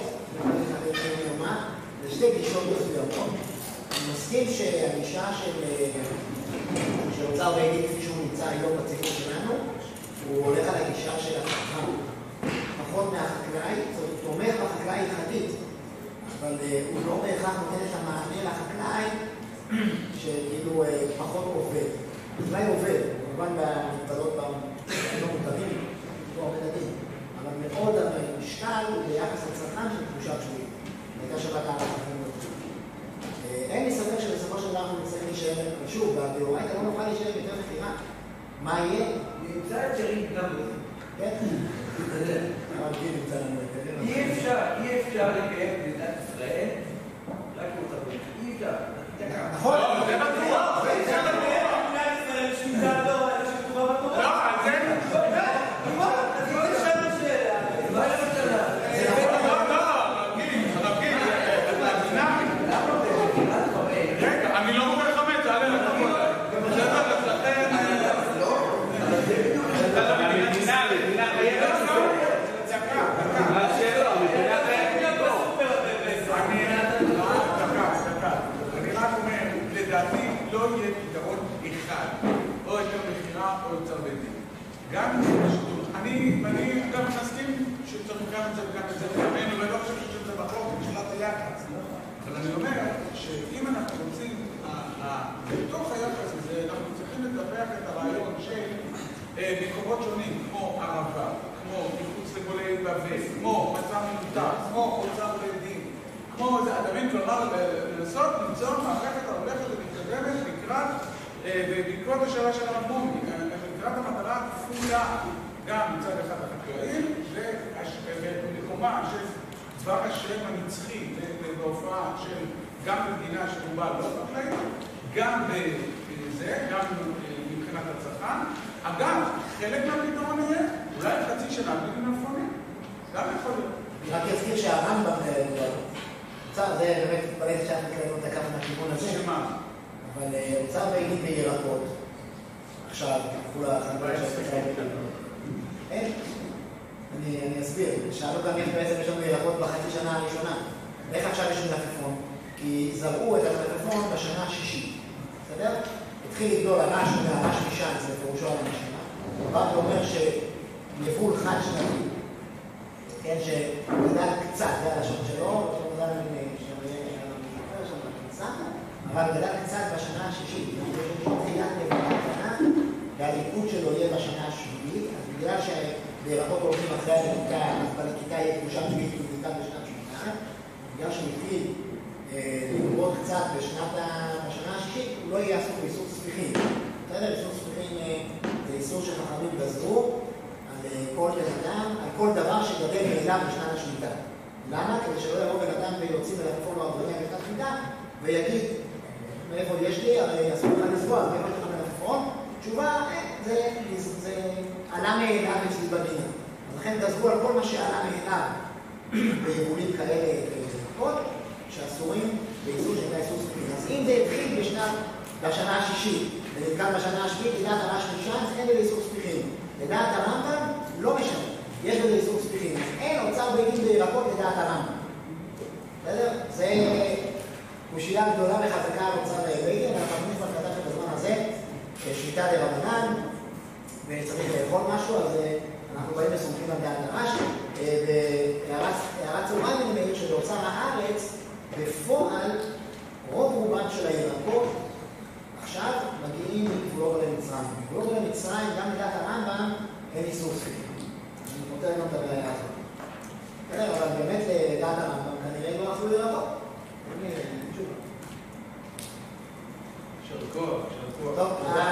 זה שתי גישות מסוימות. אני מסכים שהגישה של אוצר בית דין, כפי שהוא נמצא היום בציבור שלנו, הוא הולך על הגישה של החכם. פחות מהחקלאי, זאת תומך בחקלאי הלכתית, אבל הוא לא בהכרח נותן את המענה לחקלאי שכאילו פחות עובד. החקלאי עובד, כמובן במגבלות לא מותרים, לא הרבה דדים, אבל מאוד המשקל הוא ביחס לצרכן של קדושת שבועית. הייתה שבת הארץ החיים לא טוב. אין לי ספק שבסופו של דבר אנחנו נצטרך להישאר, שוב, בדאורייתא לא נוכל להישאר יותר מחירה. מה יהיה? נמצא אפשרי גם בזה. כן? אי אפשר לקיים במדינת ישראל רק אותה בית. אי אפשר. נכון. זה בטוח. זה בטוח. מדינת ישראל שמיטה לא, אלא שכתובה בתורה. לא, על זה... אני לא מוכן חמץ, זה עליהם. לדעתי לא יהיה פתרון אחד, או יותר מחירה או יותר בית דין. גם אני גם מסכים שצריך גם את זה וגם את זה וגם ולא חושב שזה בחוק בשאלת היחס. אבל אני אומר שאם אנחנו רוצים, בתוך היחס הזה אנחנו צריכים לדווח את הרעיון של מקומות שונים, כמו ערבה, כמו מחוץ לגולי בבל, כמו מצב מנותק, כמו אוצר בית דין, כמו זה אדמים, כלומר לנסות למצוא מערכת ההולכת ומתקדמת בעקבות השאלה של הרב מומי, לקראת המטרה הכפולה גם מצד אחד החקלאים ובמקומה של דבר השם הנצחי בהופעה של גם במדינה שרובה לא חקלאית, גם בזה, גם מבחינת הצרכן. אגב, חלק מהפתרון יהיה, אולי חצי שנה בלי מלפונים, גם יכול להיות. אני רק אזכיר שהרמב"ם אוצר, זה באמת התפלט שאנחנו קראנו את הכף מהכיוון הזה. שמה? אבל אוצר בעידית בירקות, עכשיו, תקחו לחנויות של אין. אני אסביר. שאלו גם איך בעצם יש לנו ירקות בחצי שנה הראשונה. איך עכשיו יש לנו מלפפון? כי זרעו את המלפפון בשנה השישית. בסדר? התחיל לגדול הרש מהרש משן, זה פירושו על המשנה. הרב אומר שיבול חד שנתי, כן, שגדל קצת, זה הלשון שלו, שגדל אבל גדל קצת בשנה השישית. תחילת נבלה קטנה, והליכוד שלו יהיה בשנה השביעית, אז בגלל שבירקות הולכים אחרי הליקה, אז בליקה יהיה קדושת שביעית ובליקה בשנת שמונה, בגלל שהוא התחיל לגבות קצת בשנה השישית, הוא לא יהיה אסור באיסור ספיחים. בסדר? איסור ספיחים זה איסור שחכמים גזרו על כל בן אדם, על כל דבר שגדל מאליו בשנת השמיטה. למה? כדי שלא יבוא בן אדם ויוציא מלפפון או עגבנייה בשנת שמיטה ויגיד, מאיפה יש לי? הרי אסור לך לזרוע, אז מאיפה יש לך מלפפון? תשובה, זה עלה מאליו אצלי בדינה. אז לכן גזרו על כל מה שעלה מאליו ביבולים כאלה שאסורים באיסור שנקרא איסור ספיחים. אז אם זה התחיל בשנה השישית ונתקל בשנה השביעית, לדעת הרש משן, אין בזה איסור ספיחים. לדעת הרמב"ם, לא משנה. יש בזה איסור ספיחים. אז אין אוצר בית דין בירקות לדעת הרמב"ם. בסדר? זה קושיה גדולה וחזקה על אוצר בית דין, אבל אנחנו כבר כתב שבזמן הזה שליטה דרבנן וצריך לאכול משהו, אז אנחנו באים וסומכים על דעת הרש. בהערת צהריים אני מעיד שבאוצר הארץ, בפועל, רוב רובם של הירקות עכשיו מגיעים מגבולות למצרים. מגבולות למצרים, גם לדעת הרמב"ם, אין איסור ספיחים. אני פותר גם את הבעיה הזאת. אבל באמת לדעת הרמב"ם כנראה לא אכלו ירקות. שרקות. טוב,